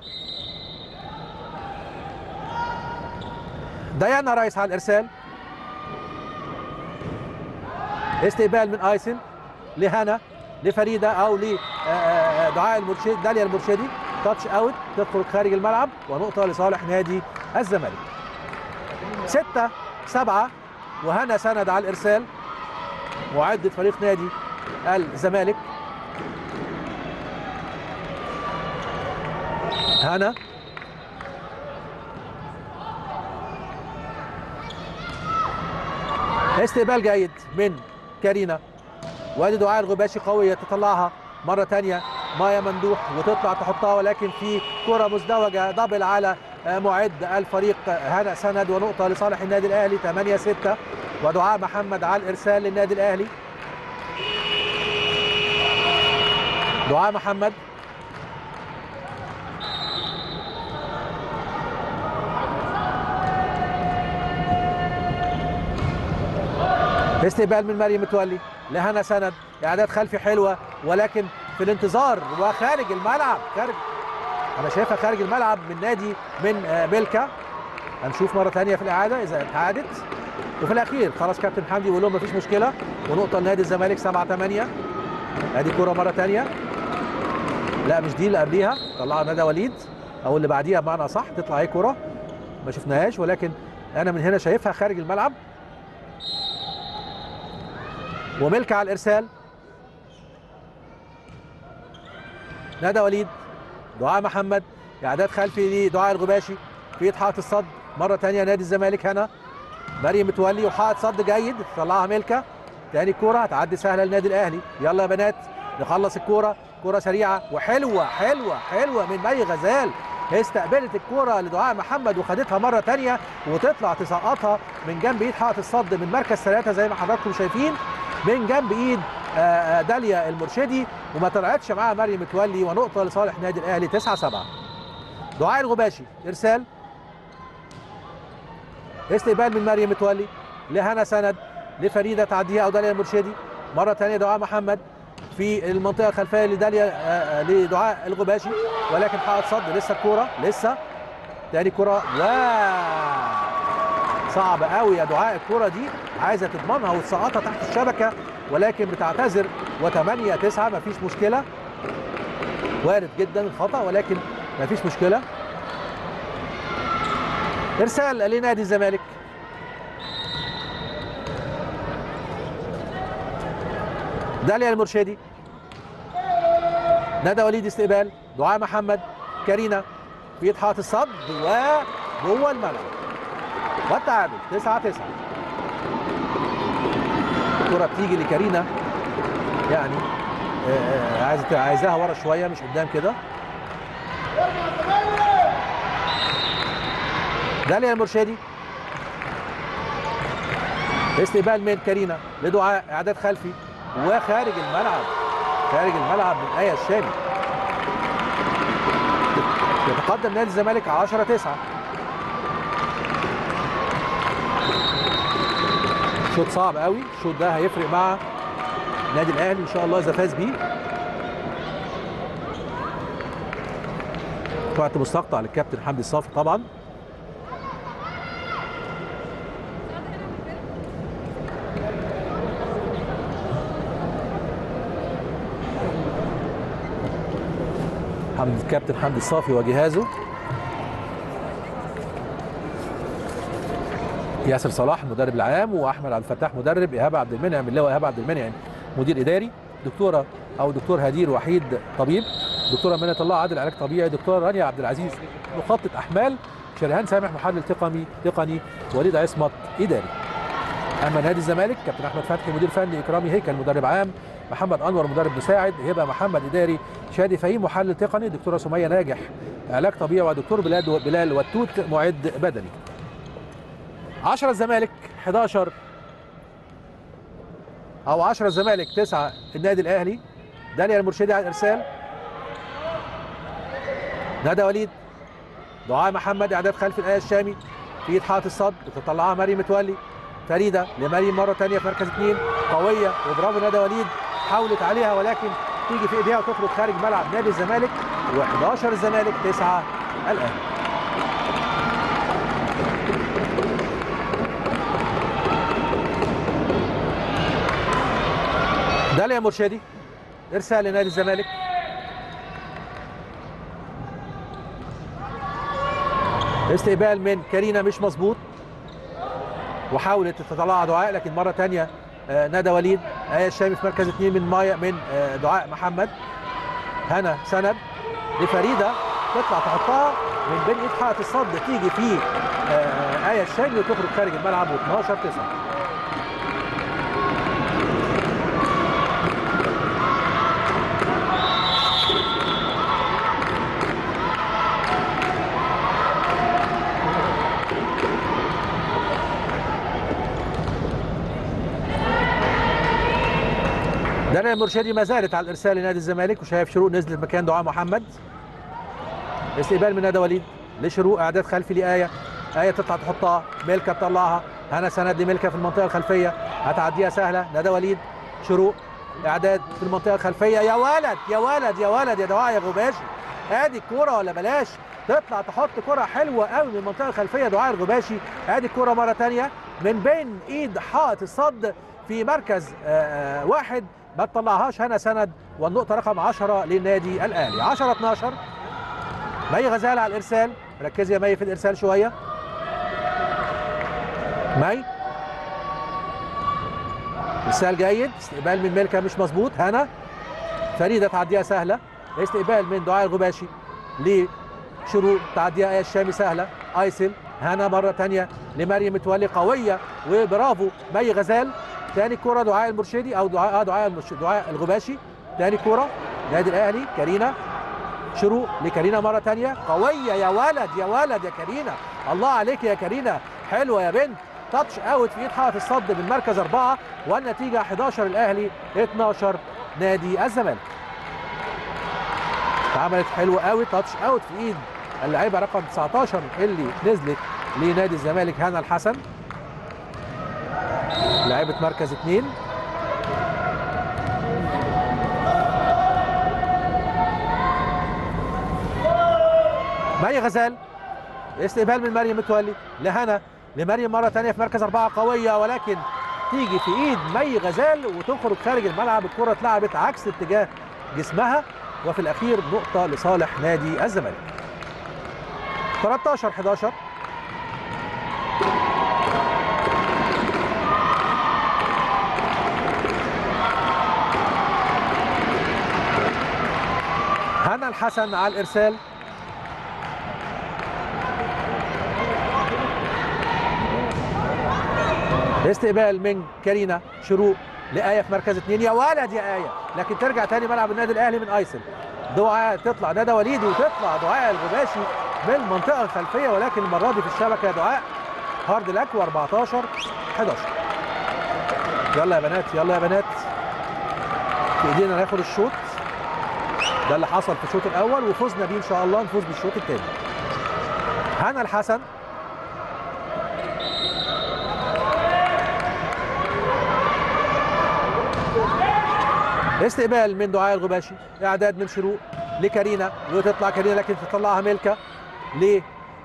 ديانا رايس على الارسال. استقبال من ايسن لهنا لفريده او لدعاء المرشدي داليا المرشدي. تاتش اوت، تدخل خارج الملعب ونقطه لصالح نادي الزمالك. ستة سبعة. وهنا سند على الارسال معدة فريق نادي الزمالك. هنا استقبال جيد من كارينا، وادي دعاء الغباشي قويه تطلعها مره ثانيه مايا ممدوح وتطلع تحطها، ولكن في كره مزدوجه دبل على معد الفريق هنا سند ونقطه لصالح النادي الاهلي. ثمانية ستة. ودعاء محمد على الارسال للنادي الاهلي. دعاء محمد استقبال من مريم متولي لهنا سند. اعداد خلفي حلوه ولكن في الانتظار وخارج الملعب. خارج انا شايفها خارج الملعب من نادي من ميلكا. هنشوف مره ثانيه في الاعاده اذا اتعادت. وفي الاخير خلاص كابتن حمدي بيقول لهم مفيش مشكله ونقطه لنادي الزمالك. سبعة ثمانية. ادي كره مره ثانيه. لا مش دي اللي قبليها، طلعها ندى وليد او اللي بعديها بمعنى صح. تطلع اهي كره ما شفناهاش ولكن انا من هنا شايفها خارج الملعب. وملكة على الارسال. ندى وليد. دعاء محمد. اعداد خلفي لدعاء الغباشي في حائط الصد مره ثانيه نادي الزمالك. هنا مريم متولي وحائط صد جيد طلعها ملكة. ثاني كوره هتعدي سهله للنادي الاهلي. يلا يا بنات نخلص الكوره. كوره سريعه وحلوه حلوه حلوه من مي غزال. استقبلت الكوره لدعاء محمد وخدتها مره ثانيه وتطلع تسقطها من جنب ايد حائط الصد من مركز ثلاثه زي ما حضراتكم شايفين من جنب ايد داليا المرشدي وما طلعتش معاها مريم متولي ونقطه لصالح النادي الاهلي. تسعة سبعة. دعاء الغباشي ارسال. استقبال من مريم متولي لهنا سند لفريده تعديها او داليا المرشدي. مره ثانيه دعاء محمد في المنطقه الخلفيه لداليا لدعاء الغباشي ولكن حائط صد. لسه الكوره لسه ثاني كوره. واو صعب قوي يا دعاء الكوره دي، عايزه تضمنها وتسقطها تحت الشبكه ولكن بتعتذر. وثمانية تسعة. مفيش مشكله، وارد جدا الخطا ولكن مفيش مشكله. ارسال لنادي الزمالك. داليا المرشدي. ندى وليد استقبال. دعاء محمد. كارينا في حائط الصد وجوه الملعب والتعادل. تسعة تسعة. الكرة بتيجي لكارينا يعني عايزه عايزاها ورا شويه مش قدام كده. داليا المرشدي. استقبال من كارينا لدعاء. اعداد خلفي وخارج الملعب. خارج الملعب من آية الشامي. يتقدم نادي الزمالك عشرة تسعة. شوط صعب قوي. الشوط ده هيفرق مع النادي الاهلي ان شاء الله اذا فاز بيه. وقت مستقطع للكابتن حمدي الصافي طبعا. حمد الكابتن حمدي الصافي وجهازه. ياسر صلاح المدرب العام واحمد عبد الفتاح مدرب، ايهاب عبد المنعم اللي هو ايهاب عبد المنعم مدير اداري، دكتوره او دكتور هدير وحيد طبيب، دكتوره منى الله عادل علاج طبيعي، دكتوره رانيا عبد العزيز مخطط احمال، شريهان سامح محلل تقني تقني، وليد عصمت اداري. اما نادي الزمالك كابتن احمد فتحي مدير فني، اكرامي هيكل مدرب عام، محمد انور مدرب مساعد، هبه محمد اداري، شادي فهيم محلل تقني، دكتوره سميه ناجح علاج طبيعي، ودكتور بلال بلال والتوت معد بدني. عشرة الزمالك حداشر او عشرة الزمالك تسعة النادي الاهلي. داليا المرشدي على الارسال، ندى وليد، دعاء محمد اعداد خلف الايه الشامي في ايد حائط الصد، بتطلعها مريم متولي، فريده لمريم مره ثانيه في مركز اثنين، قويه وبرافو ندى وليد، حاولت عليها ولكن تيجي في ايديها وتخرج خارج ملعب نادي الزمالك. و11 الزمالك تسعة الاهلي. داليا مرشدي ارسال لنادي الزمالك، استقبال من كارينا مش مظبوط، وحاولت تطلعها دعاء لكن مره ثانيه ندى وليد، ايه الشامي في مركز اثنين من مايا من دعاء محمد، هنا سند لفريده تطلع تحطها من بين ايد حائط الصد، تيجي في ايه الشامي وتخرج خارج الملعب. و12 تسعة. داليا المرشدي ما زالت على الارسال لنادي الزمالك، وشايف شروق نزلت مكان دعاء محمد. استقبال من ندى وليد لشروق، اعداد خلفي لايه، ايه تطلع تحطها، ملكه تطلعها، هنا سند لملكه في المنطقه الخلفيه، هتعديها سهله. ندى وليد، شروق، اعداد في المنطقه الخلفيه، يا ولد يا ولد يا ولد يا دعاء يا غباشي، ادي الكوره ولا بلاش، تطلع تحط كره حلوه قوي من المنطقه الخلفيه دعاء الغباشي، ادي الكوره مره ثانيه من بين ايد حائط الصد في مركز آآ آآ واحد، ما تطلعهاش هنا سند، والنقطه رقم عشرة للنادي الاهلي. عشرة اتناشر. مي غزال على الارسال، ركزي يا مي في الارسال شويه. مي ارسال جيد، استقبال من ملكه مش مظبوط، هنا فريده تعديها سهله، استقبال من دعاء الغباشي لشروق، تعديها ايه الشامي سهله، ايسل، هنا مره ثانيه لمريم متولي، قويه وبرافو مي غزال. ثاني كره دعاء المرشدي او دعاء اه دعاء دعاء الغباشي، ثاني كره نادي الاهلي، كارينا، شروق لكارينا مره ثانيه، قويه يا ولد يا ولد يا كارينا، الله عليك يا كارينا، حلوه يا بنت، تاتش اوت في ايد حائط الصد من مركز اربعه، والنتيجه حداشر الاهلي اتناشر نادي الزمالك. عملت حلوه قوي، تاتش اوت في ايد اللاعبه رقم تسعتاشر اللي نزلت لنادي الزمالك، هنا الحسن، لاعبه مركز اثنين. مي غزال، استقبال من مريم متولي لهنا لمريم مره ثانيه في مركز اربعه، قويه ولكن تيجي في ايد مي غزال وتخرج خارج الملعب، الكره اتلعبت عكس اتجاه جسمها، وفي الاخير نقطه لصالح نادي الزمالك. تلتاشر حداشر. هنا الحسن على الارسال، استقبال من كارينا، شروق لآية في مركز اثنين، يا ولد يا آية، لكن ترجع تاني ملعب النادي الأهلي من أيسل، دعاء تطلع ندى وليد وتطلع دعاء الغباشي من المنطقة الخلفية، ولكن المرة دي في الشبكة يا دعاء، هارد لك. واربعتاشر حداشر. يلا يا بنات يلا يا بنات، في ايدينا ناخد الشوط، ده اللي حصل في الشوط الأول وفزنا بيه إن شاء الله، نفوز بالشوط الثاني. هنا الحسن، استقبال من دعاء الغباشي، اعداد من شروق لكارينا، وتطلع كارينا لكن تطلعها ملكه ل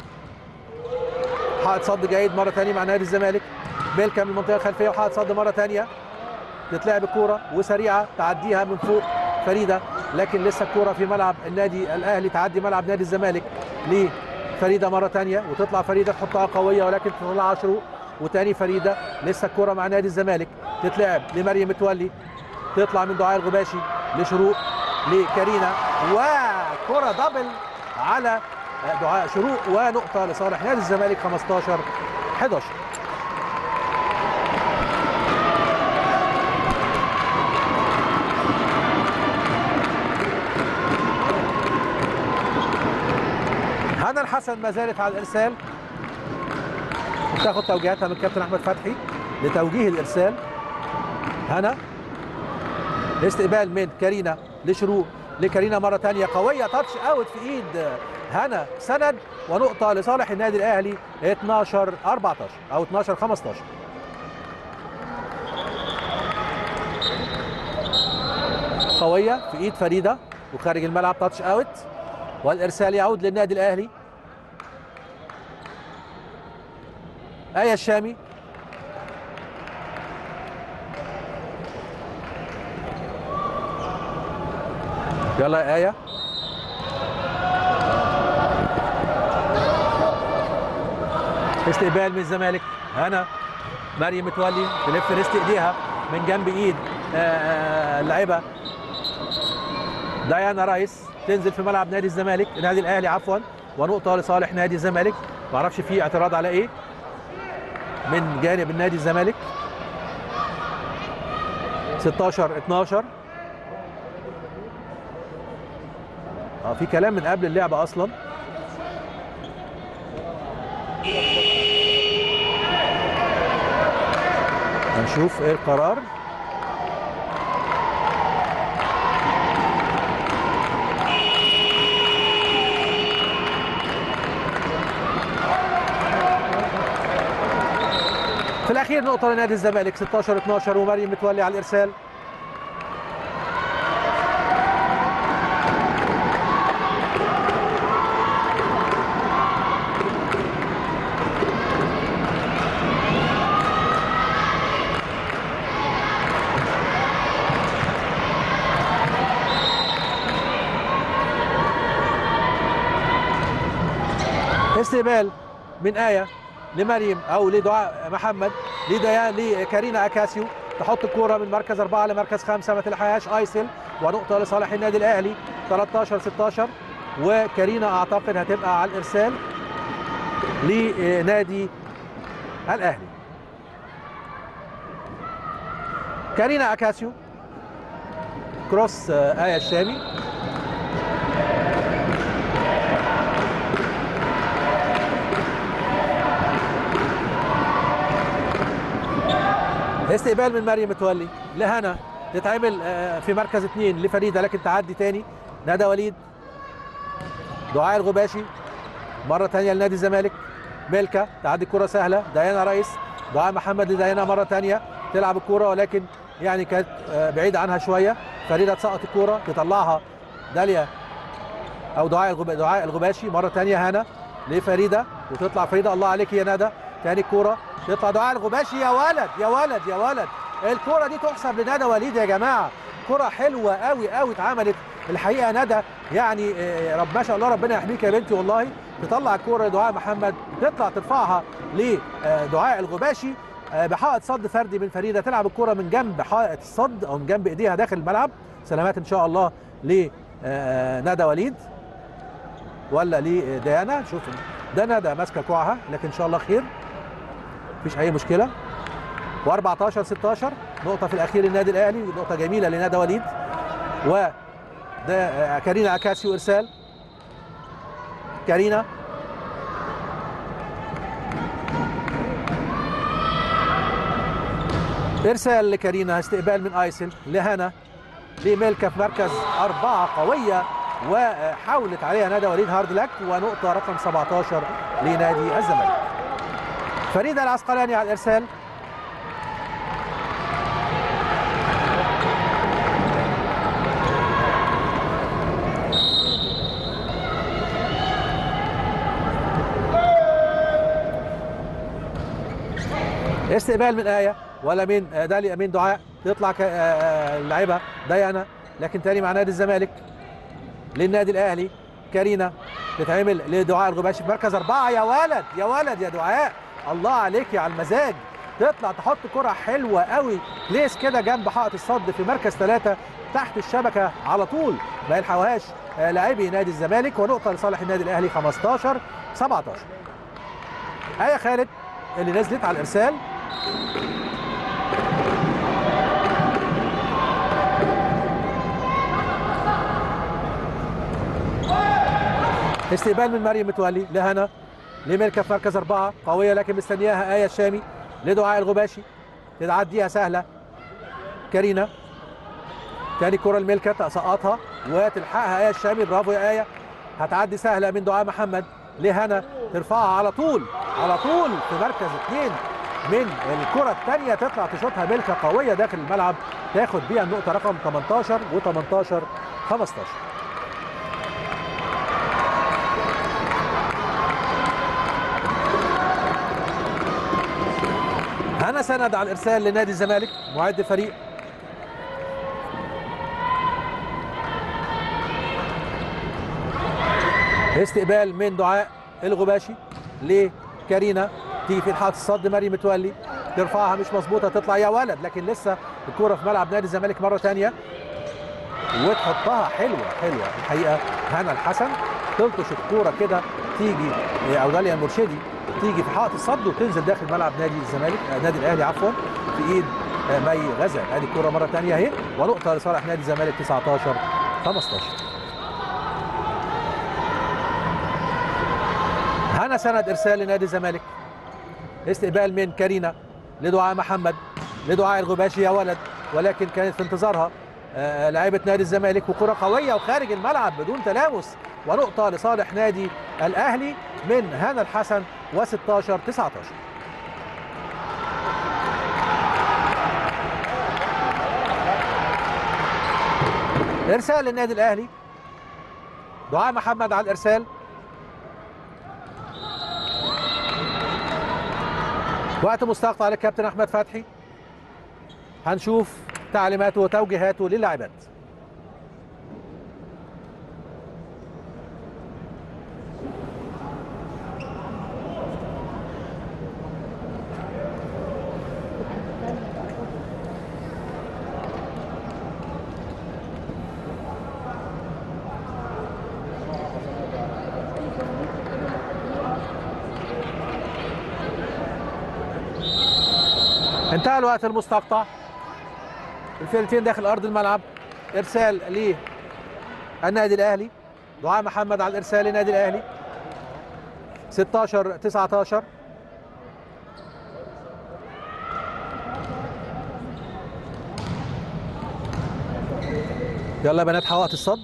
حائط صد جيد مره ثانيه مع نادي الزمالك، ملكه من المنطقه الخلفيه وحائط صد مره ثانيه، تتلعب الكوره وسريعه تعديها من فوق فريده، لكن لسه الكوره في ملعب النادي الاهلي، تعدي ملعب نادي الزمالك لفريده مره ثانيه، وتطلع فريده تحطها قويه ولكن تطلعها شروق، وثاني فريده، لسه الكوره مع نادي الزمالك، تتلعب لمريم متولي، تطلع من دعاء الغباشي لشروق لكارينا، وكرة دبل على دعاء شروق، ونقطة لصالح نادي الزمالك. خمستاشر حداشر. حسن ما زالت على الارسال، وتاخد توجيهاتها من كابتن احمد فتحي لتوجيه الارسال. هنا استقبال من كارينا لشروق لكارينا مره ثانيه قويه، تاتش اوت في ايد هنا سند، ونقطه لصالح النادي الاهلي اتناشر اربعتاشر او اتناشر خمستاشر. قويه في ايد فريده وخارج الملعب، تاتش اوت، والارسال يعود للنادي الاهلي. آية الشامي يلا يا آية. استقبال من الزمالك، هنا مريم متولي تلف ريست ايديها من جنب ايد اللاعبه ديانا رايس، تنزل في ملعب نادي الزمالك نادي الاهلي عفوا، ونقطه لصالح نادي الزمالك. ما اعرفش في اعتراض على ايه من جانب النادي الزمالك. ستاشر اتناشر. اه في كلام من قبل اللعبه اصلا. هنشوف ايه القرار. في الاخير نقطه لنادي الزمالك ستاشر اتناشر، ومريم متولي على الارسال. استقبال من آية لمريم او لدعاء محمد لديان لكارينا اكاسيو، تحط الكوره من مركز اربعه لمركز خمسه، ما تلحقهاش ايسل، ونقطه لصالح النادي الاهلي تلتاشر ستاشر. وكارينا اعتقد هتبقى على الارسال لنادي الاهلي. كارينا اكاسيو كروس آية الشامي، استقبال من مريم متولي لهنا، تتعمل في مركز اثنين لفريده لكن تعدي تاني. ندى وليد، دعاء الغباشي مره ثانيه لنادي الزمالك، ملكه تعدي الكره سهله، ديانا رئيس، دعاء محمد لديانا مره ثانيه تلعب الكره ولكن يعني كانت بعيده عنها شويه. فريده تسقط الكره تطلعها داليا او دعاء الغباشي، دعاء الغباشي مره ثانيه هنا لفريده، وتطلع فريده الله عليك يا ندى. ثاني الكوره تطلع دعاء الغباشي، يا ولد يا ولد يا ولد، الكوره دي تحسب لندى وليد يا جماعه، كوره حلوه قوي قوي اتعملت الحقيقه. ندى يعني رب ما شاء الله ربنا يحميك يا بنتي والله، تطلع الكوره لدعاء محمد، تطلع ترفعها لدعاء الغباشي بحائط صد فردي من فريده، تلعب الكوره من جنب حائط الصد او من جنب ايديها داخل الملعب. سلامات ان شاء الله لندى وليد ولا لديانا، شوف ده ندى ماسكه كوعها لكن ان شاء الله خير، مفيش اي مشكله. واربعتاشر ستاشر، نقطه في الاخير النادي الاهلي، نقطه جميله لندى وليد. و ده كارينا اكاسيو ارسال، كارينا ارسال لكارينا، استقبال من ايسل لهنا لملكه في مركز اربعه قويه، وحاولت عليها ندى وليد هارد لك، ونقطه رقم سبعتاشر لنادي الزمالك. فريده العسقلاني على الارسال، استقبال من آية ولا من داليا من دعاء، تطلع اللاعبة ديانا لكن تاني مع نادي الزمالك للنادي الأهلي. كارينا تتعمل لدعاء الغباشي في مركز أربعة، يا ولد يا ولد يا دعاء، الله عليك يا على المزاج، تطلع تحط كرة حلوة قوي ليس كده جنب حائط الصد في مركز ثلاثة تحت الشبكة على طول، ما يلحقوهاش لاعبي نادي الزمالك، ونقطة لصالح النادي الأهلي خمستاشر سبعتاشر. آية خالد اللي نزلت على الإرسال، استقبال من مريم متولي لهنا لملكه في مركز اربعه قويه لكن مستنياها ايه الشامي لدعاء الغباشي تعديها سهله كارينا تاني كره الملكه تسقطها وتلحقها ايه الشامي. برافو يا ايه. هتعدي سهله من دعاء محمد لهنا ترفعها على طول على طول في مركز اثنين من الكره الثانيه تطلع تشوطها ملكه قويه داخل الملعب تاخد بيها النقطه رقم تمنتاشر و18 خمستاشر. هنا سند على الارسال لنادي الزمالك معد الفريق. استقبال من دعاء الغباشي لكارينا تيجي في حائط الصد مريم متولي ترفعها مش مظبوطه تطلع يا ولد لكن لسه الكوره في ملعب نادي الزمالك مره ثانيه وتحطها حلوه حلوه الحقيقه. هنا الحسن تلطش الكوره كده تيجي او داليا المرشدي تيجي في حائط الصد وتنزل داخل ملعب نادي الزمالك نادي الاهلي عفوا في ايد مي غزال. ادي الكوره مره ثانيه اهي ونقطه لصالح نادي الزمالك تسعتاشر خمستاشر. هنا سند ارسال لنادي الزمالك. استقبال من كارينا لدعاء محمد لدعاء الغباشي يا ولد ولكن كانت في انتظارها لاعيبه نادي الزمالك وكره قويه وخارج الملعب بدون تلامس ونقطه لصالح نادي الاهلي من هنا الحسن وستاشر تسعتاشر. ارسال للنادي الاهلي دعاء محمد على الارسال. وقت مستقطع للكابتن احمد فتحي. هنشوف تعليماته وتوجيهاته للاعبات. انتهى الوقت المستقطع الفرقتين داخل ارض الملعب. ارسال للنادي الاهلي دعاء محمد على الارسال للنادي الاهلي ستاشر تسعتاشر. يلا يا بنات حوائط الصد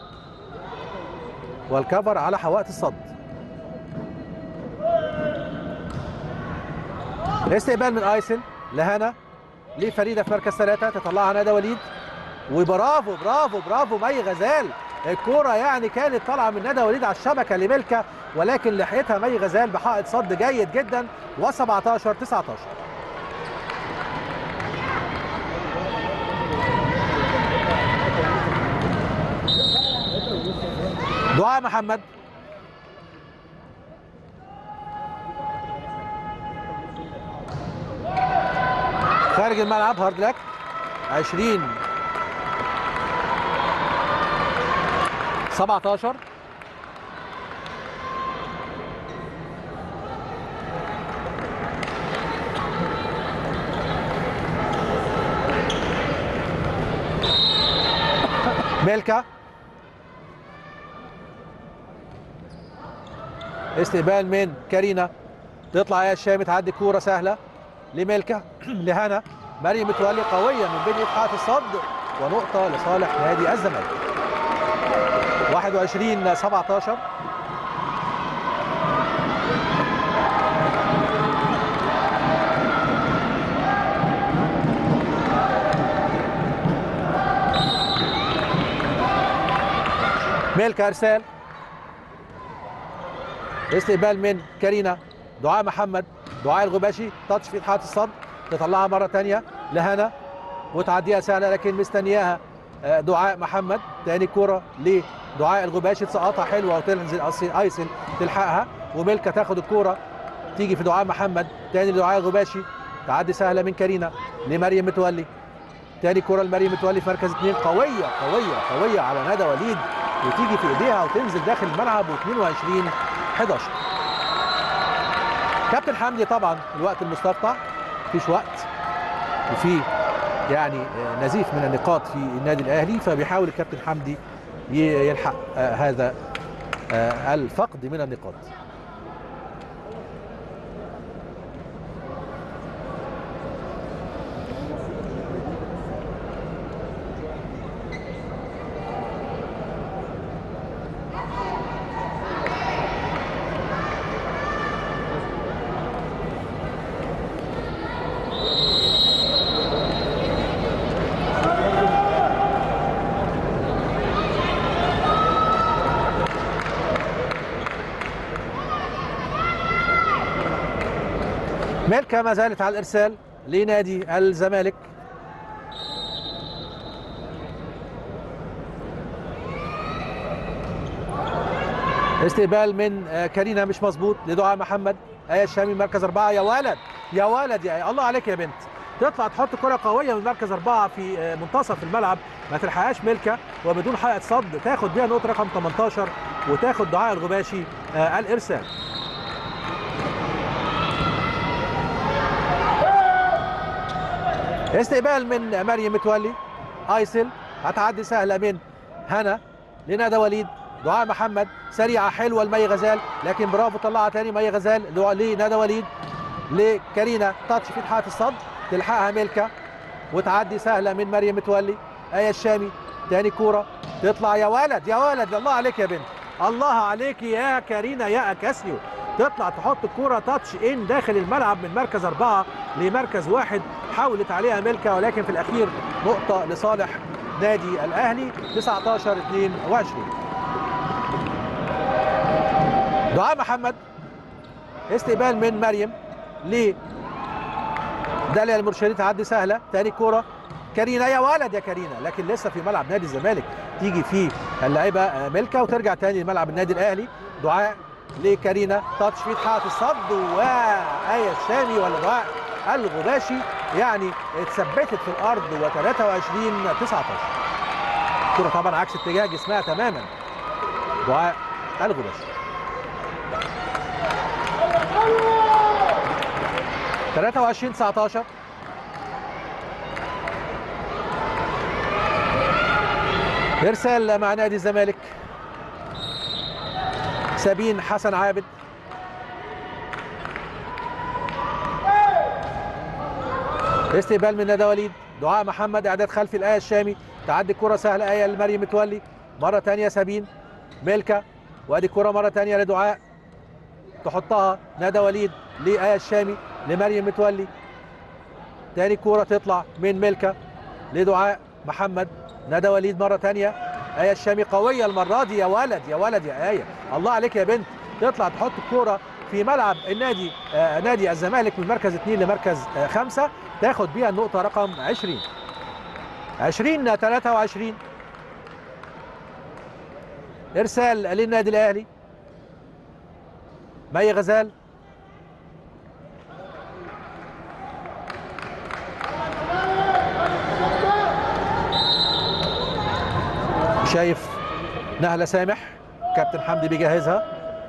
والكفر على حوائط الصد. استقبال من ايسن لهنا لفريده في مركز ثلاثه تطلعها ندى وليد وبرافو برافو برافو مي غزال. الكوره يعني كانت طالعه من ندى وليد على الشبكه لملكه ولكن لحقتها مي غزال بحائط صد جيد جدا وسبعتاشر تسعتاشر. دعاء محمد خارج الملعب هارد لك عشرين سبعتاشر. ملكة استقبال من كارينا تطلع يا الشامي تعدي كورة سهلة لملكة لهنا مريم متولي قوية من بين حائط الصد ونقطة لصالح نادي الزمالك واحد وعشرين سبعتاشر. ملكة ارسال استقبال من كارينا دعاء محمد دعاء الغباشي تاتش في حائط الصد تطلعها مره ثانيه لهنا وتعديها سهله لكن مستنياها دعاء محمد. ثاني كره لدعاء الغباشي تسقطها حلوه وتنزل ايسن تلحقها وملكه تاخد الكوره تيجي في دعاء محمد ثاني لدعاء الغباشي تعدي سهله من كارينا لمريم متولي. ثاني كره لمريم متولي في مركز اثنين قويه قويه قويه على ندى وليد وتيجي في ايديها وتنزل داخل الملعب واثنين وعشرين حداشر. كابتن حمدي طبعا الوقت المستقطع مفيش وقت وفي يعني نزيف من النقاط في النادي الاهلي فبيحاول الكابتن حمدي يلحق هذا الفقد من النقاط. ميلكا ما زالت على الارسال لنادي الزمالك. استقبال من كارينا مش مظبوط لدعاء محمد. آية الشامي مركز أربعة. يا ولد يا ولد يا الله عليك يا بنت، تطلع تحط كرة قوية من مركز أربعة في منتصف الملعب، ما تلحقهاش ميلكا وبدون حائط صد تاخد بيها نقطة رقم ثمانية عشر وتاخد دعاء الغباشي الإرسال. استقبال من مريم متولي. ايسل هتعدي سهله من هنا لندى وليد. دعاء محمد سريعه حلوه لمي غزال، لكن برافو طلعها تاني مي غزال لندى وليد لكارينا. تاتش في حائط الصد تلحقها ميلكا وتعدي سهله من مريم متولي. آية الشامي تاني كوره تطلع. يا ولد يا ولد الله عليك يا بنت، الله عليك يا كارينا يا اكاسيو، تطلع تحط الكوره تاتش ان داخل الملعب من مركز أربعة لمركز واحد. حاولت عليها ميلكا ولكن في الأخير نقطة لصالح نادي الأهلي تسعة عشر اثنين وعشرين. دعاء محمد استقبال من مريم ل داليا المرشدي تعدي سهلة. تاني كورة كارينا. يا ولد يا كارينا، لكن لسه في ملعب نادي الزمالك تيجي فيه اللاعبة ميلكا وترجع تاني لملعب النادي الأهلي. دعاء لكارينا تاتش في حائط الصد وآية الشامي ولا دعاء الغباشي يعني اتثبتت في الارض و23 تسعة عشر. الكرة طبعا عكس اتجاه جسمها تماما. دعاء الغباشي ثلاثة وعشرين تسعة عشر. ارسال مع نادي الزمالك. سابين حسن عابد. استقبال من ندى وليد. دعاء محمد اعداد خلفي الآية الشامي تعدي الكرة سهله. آية لمريم متولي مره ثانيه. سابين ميلكا وادي الكرة مره ثانيه لدعاء تحطها ندى وليد لآية الشامي لمريم متولي. ثاني كرة تطلع من ميلكا لدعاء محمد. ندى وليد مره ثانيه. آية الشامي قويه المره دي. يا ولد يا ولد يا آية الله عليك يا بنت، تطلع تحط الكرة في ملعب النادي آه نادي الزمالك من مركز اثنين لمركز آه خمسة، تاخد بيها النقطة رقم عشرين. عشرين ثلاثة وعشرين. ارسال للنادي الاهلي. مي غزال شايف نهلة سامح كابتن حمدي بيجهزها.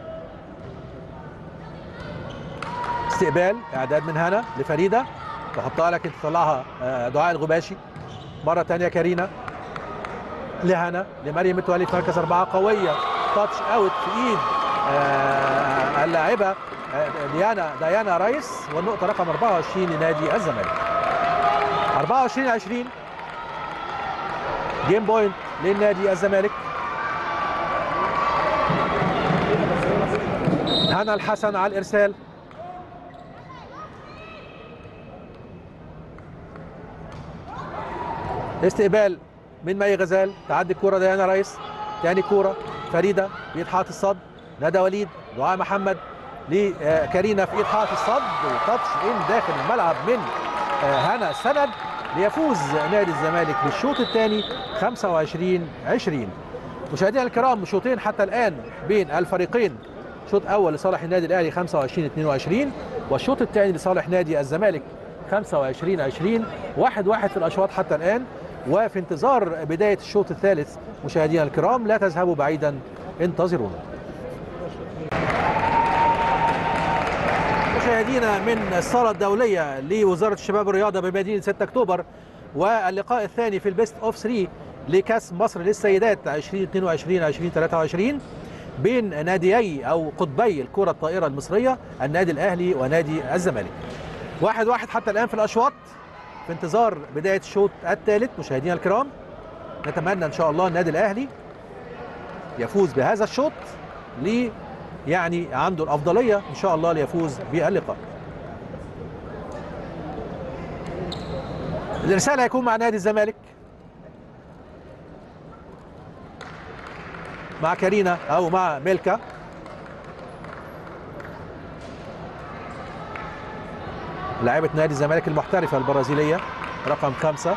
استقبال اعداد من هنا لفريده تحطها لكن تطلعها دعاء الغباشي. مره ثانيه كارينا لهنا لمريم متولي في مركز اربعه قويه. تاتش اوت في ايد اللاعبه ديانا ديانا ريس والنقطه رقم أربعة وعشرين لنادي الزمالك. أربعة وعشرين عشرين. جيم بوينت للنادي الزمالك. هنا الحسن على الارسال. استقبال من مي غزال تعدي الكوره ديانا ريس. ثاني كوره فريده بايد حائط الصد. ندى وليد دعاء محمد لكارينا في ايد حائط الصد وتاتش ان داخل الملعب من هنا سند ليفوز نادي الزمالك بالشوط الثاني خمسة وعشرين عشرين. مشاهدينا الكرام شوطين حتى الان بين الفريقين. شوط اول لصالح النادي الاهلي خمسة وعشرين اثنين وعشرين والشوط الثاني لصالح نادي الزمالك خمسة وعشرين عشرين. واحد واحد في الاشواط حتى الان وفي انتظار بدايه الشوط الثالث. مشاهدينا الكرام لا تذهبوا بعيدا انتظرونا. مشاهدينا من الصاله الدوليه لوزاره الشباب والرياضه بمدينه ستة اكتوبر واللقاء الثاني في البيست اوف ثلاثة لكاس مصر للسيدات ألفين واثنين وعشرين ألفين وثلاثة وعشرين. بين ناديي او قطبي الكره الطائره المصريه، النادي الاهلي ونادي الزمالك. واحد واحد حتى الان في الاشواط، في انتظار بدايه الشوط الثالث. مشاهدينا الكرام، نتمنى ان شاء الله النادي الاهلي يفوز بهذا الشوط، لي يعني عنده الافضليه ان شاء الله ليفوز باللقاء. الارسال هيكون مع نادي الزمالك، مع كارينا او مع ميلكا. لاعبة نادي الزمالك المحترفة البرازيلية رقم خمسة.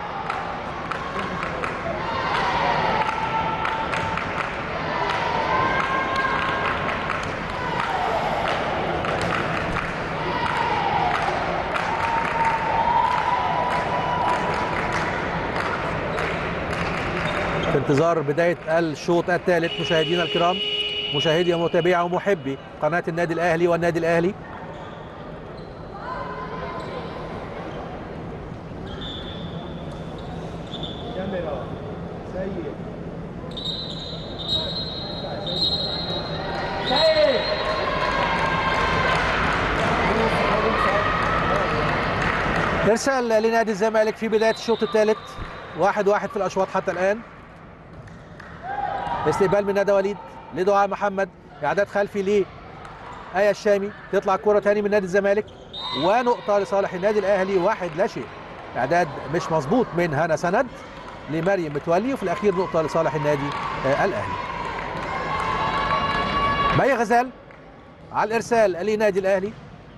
في انتظار بداية الشوط الثالث مشاهدينا الكرام، مشاهدي ومتابعي ومحبي قناة النادي الأهلي والنادي الأهلي. إرسال لنادي الزمالك في بداية الشوط الثالث، واحد واحد في الأشواط حتى الآن. استقبال من ندى وليد لدعاء محمد، إعداد خلفي ليه آية الشامي، تطلع كرة تاني من نادي الزمالك ونقطة لصالح النادي الأهلي، واحد لا شيء. إعداد مش مظبوط من هنا سند لمريم متولي، وفي الأخير نقطة لصالح النادي الأهلي. مي غزال على الإرسال لنادي الأهلي.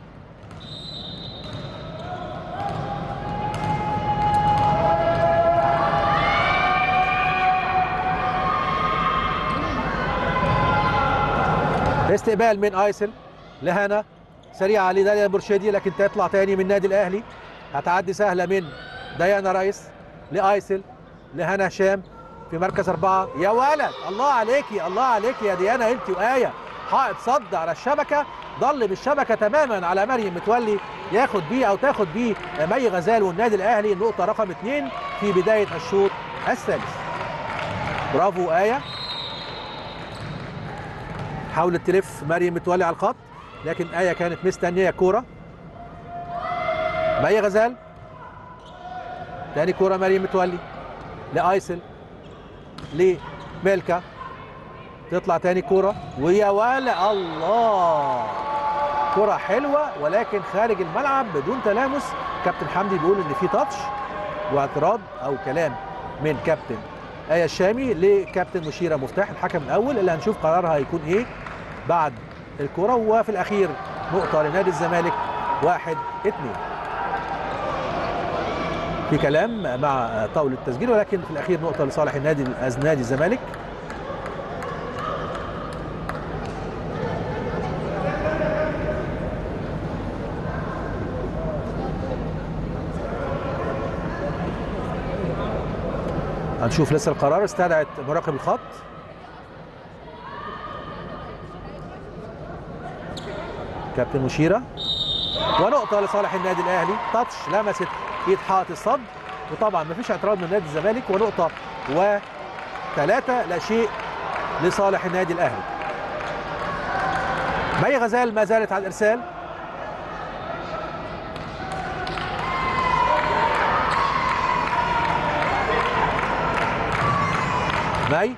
استقبال من ايسل لهنا، سريعه لداليا المرشدي لكن تطلع تاني من نادي الاهلي. هتعدي سهله من ديانا رئيس لايسل لهنا هشام في مركز اربعه. يا ولد، الله عليكي الله عليكي يا ديانا، انت وايه حائط صد على الشبكه، ضل بالشبكه تماما على مريم متولي، ياخد بيه او تاخد بيه مي غزال والنادي الاهلي النقطه رقم اثنين في بدايه الشوط الثالث. برافو ايه. حاولت تلف مريم متولي على الخط لكن آية كانت مستنية كورة. مي غزال، تاني كورة مريم متولي لآيسل لميلكا، تطلع تاني كورة ويا ولا الله، كورة حلوة ولكن خارج الملعب بدون تلامس. كابتن حمدي بيقول ان في تاتش واعتراض او كلام من كابتن آية الشامي لكابتن مشيرة مفتاح الحكم الأول، اللي هنشوف قرارها هيكون إيه بعد الكرة. وفي الأخير نقطة لنادي الزمالك، واحد اتنين. في كلام مع طاولة التسجيل ولكن في الأخير نقطة لصالح النادي نادي الزمالك. هنشوف لسه القرار، استدعت مراقب الخط. كابتن مشيرة، ونقطة لصالح النادي الأهلي. تاتش لمست ايد حائط الصد، وطبعا مفيش اعتراض من نادي الزمالك، ونقطة وثلاثة لا شيء لصالح النادي الأهلي. مي غزال ما زالت على الإرسال. مي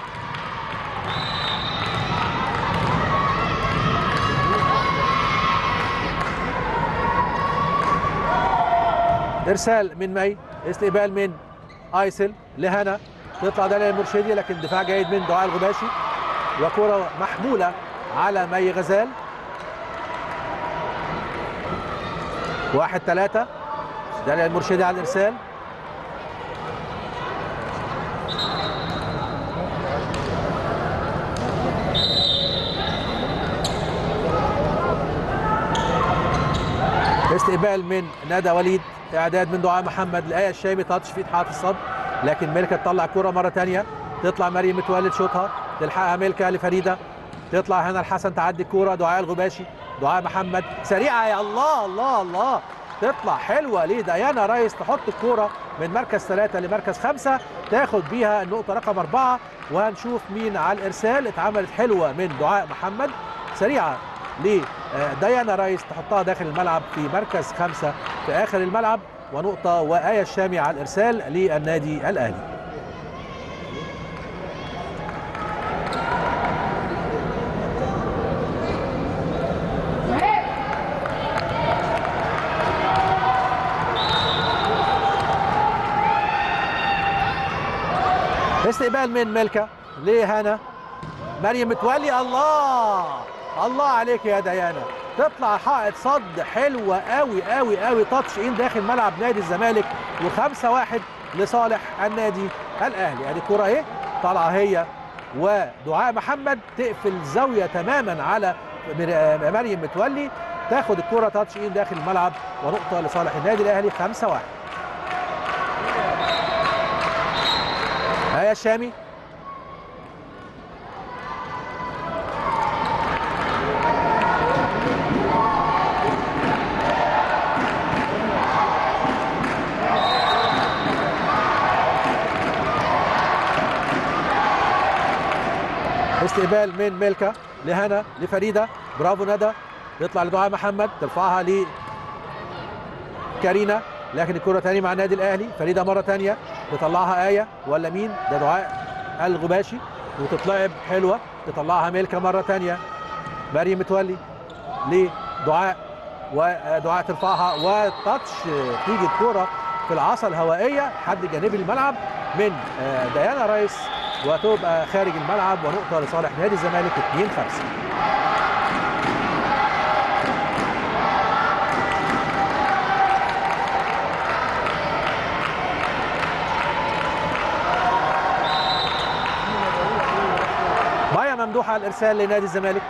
ارسال من مي، استقبال من ايسل لهنا، تطلع داليا المرشدي لكن دفاع جيد من دعاء الغباشي، وكرة محمولة على مي غزال. واحد ثلاثة، داليا المرشدي على الارسال. استقبال من ندى وليد، اعداد من دعاء محمد لآية الشامي، تاتش في حائط الصد لكن ميلكا تطلع كرة مرة ثانية، تطلع مريم متولي تشوطها، تلحقها ميلكا لفريدة، تطلع هنا الحسن تعدي الكرة، دعاء الغباشي، دعاء محمد سريعة، يا الله الله الله، تطلع حلوه لديانا ريس، تحط الكوره من مركز ثلاثه لمركز خمسه، تاخد بيها النقطه رقم اربعه. وهنشوف مين على الارسال. اتعملت حلوه من دعاء محمد، سريعه لديانا ريس، تحطها داخل الملعب في مركز خمسه في اخر الملعب، ونقطه. وآية الشامي على الارسال للنادي الاهلي. استقبال من ملكة لهنا، مريم متولي، الله الله عليك يا ديانا، تطلع حائط صد حلوه قوي قوي قوي، تاتش ان داخل ملعب نادي الزمالك، وخمسة واحد لصالح النادي الاهلي. ادي الكوره اهي طالعه هي ودعاء محمد، تقفل زاويه تماما على مريم متولي، تاخد الكوره تاتش ان داخل الملعب، ونقطه لصالح النادي الاهلي. خمسة واحد. آية الشامي، استقبال من ملكة لهنا لفريدة، برافو ندى، يطلع لدعاء محمد، ترفعها لكارينا، لكن الكرة تاني مع النادي الاهلي. فريدة مرة تانية تطلعها آية ولا مين؟ ده دعاء الغباشي، وتتلعب حلوة، تطلعها ملكة مرة تانية، مريم متولي لدعاء، ودعاء ترفعها وتاتش، تيجي الكرة في العصا الهوائية حد جانبي الملعب من ديانا ريس، وتبقى خارج الملعب، ونقطة لصالح نادي الزمالك. اتنين خمسة. مايا ممدوحة على الإرسال لنادي الزمالك،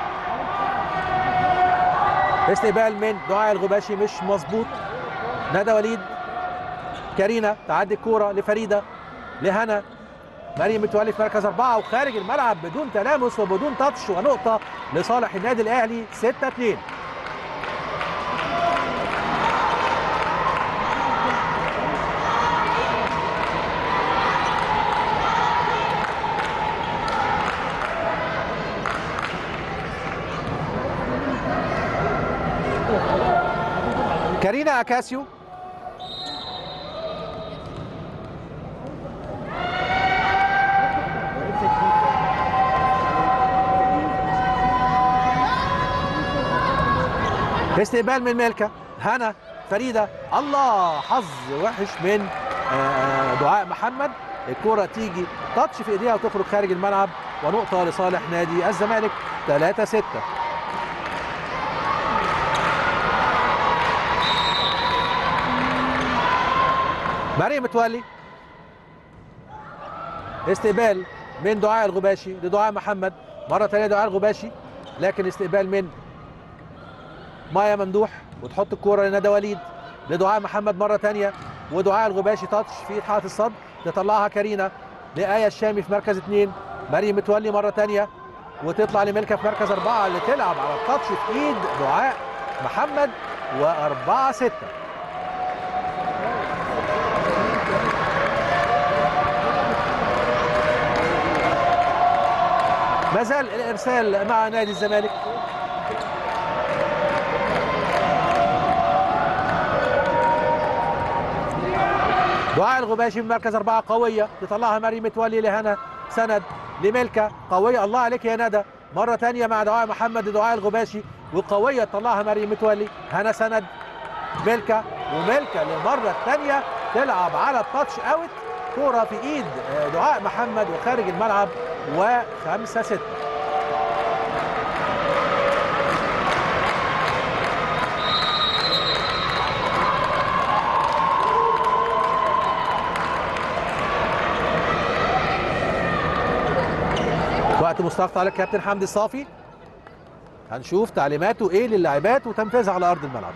استقبال من دعاء الغباشي مش مظبوط، ندى وليد، كارينا تعدي الكورة لفريدة لهنا، مريم متولي في مركز أربعة وخارج الملعب بدون تلامس وبدون تاتش، ونقطة لصالح النادي الأهلي. ستة اتنين. كارينا أكاسيو، استقبال من ملكة، هنا، فريدة، الله، حظ وحش من دعاء محمد، الكرة تيجي تاتش في ايديها وتخرج خارج الملعب، ونقطة لصالح نادي الزمالك. ثلاثة ستة. مريم متولي، استقبال من دعاء الغباشي لدعاء محمد، مرة ثانية دعاء الغباشي، لكن استقبال من مايا ممدوح، وتحط الكوره لندى وليد لدعاء محمد مرة ثانية، ودعاء الغباشي تاتش في حائط الصد، تطلعها كارينا لآية الشامي في مركز اثنين، مريم متولي مرة ثانية، وتطلع لملكة في مركز أربعة اللي تلعب على التاتش في إيد دعاء محمد، وأربعة ستة. ما زال الإرسال مع نادي الزمالك، دعاء الغباشي من مركز أربعة قوية، تطلعها مريم متولي لهنا، سند لملكة، قوية، الله عليك يا ندى، مرة ثانية مع دعاء محمد لدعاء الغباشي، وقوية تطلعها مريم متولي، هنا سند، ملكة، وملكة للمرة الثانية تلعب على التاتش اوت، كورة في ايد دعاء محمد وخارج الملعب، وخمسة ستة. وقت مستقطع للكابتن حمدي الصافي، هنشوف تعليماته ايه للاعبات وتنفيذها على ارض الملعب.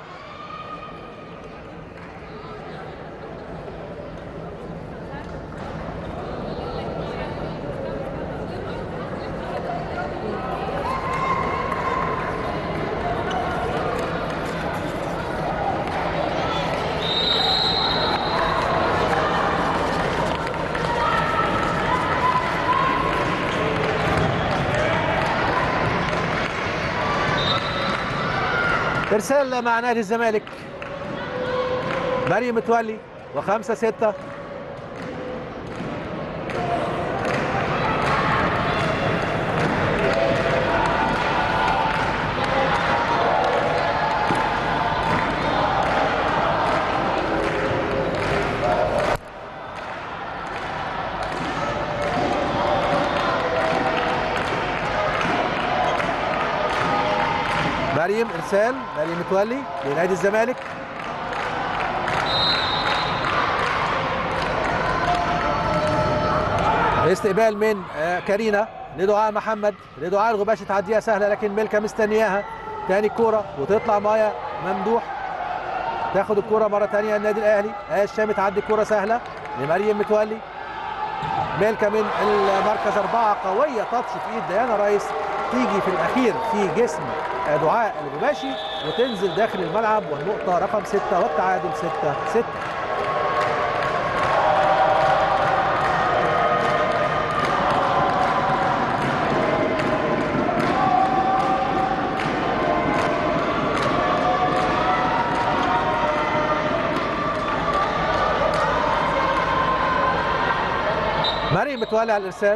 ارسال مع نادي الزمالك. مريم متولي وخمسة ستة. مريم ارسال، مريم متولي لنادي الزمالك. استقبال من كارينا لدعاء محمد، لدعاء الغباشي تعديها سهله لكن ملكه مستنياها. تاني الكوره وتطلع مايا ممدوح تاخد الكوره مره ثانيه النادي الاهلي. ايه الشامي تعدي الكوره سهله لمريم متولي. ملكه من المركز اربعه قويه، تاتش في ايد ديانا رئيس، تيجي في الاخير في جسم دعاء الغباشي وتنزل داخل الملعب، والنقطه رقم ستة والتعادل ستة ستة. مريم متولي على الارسال.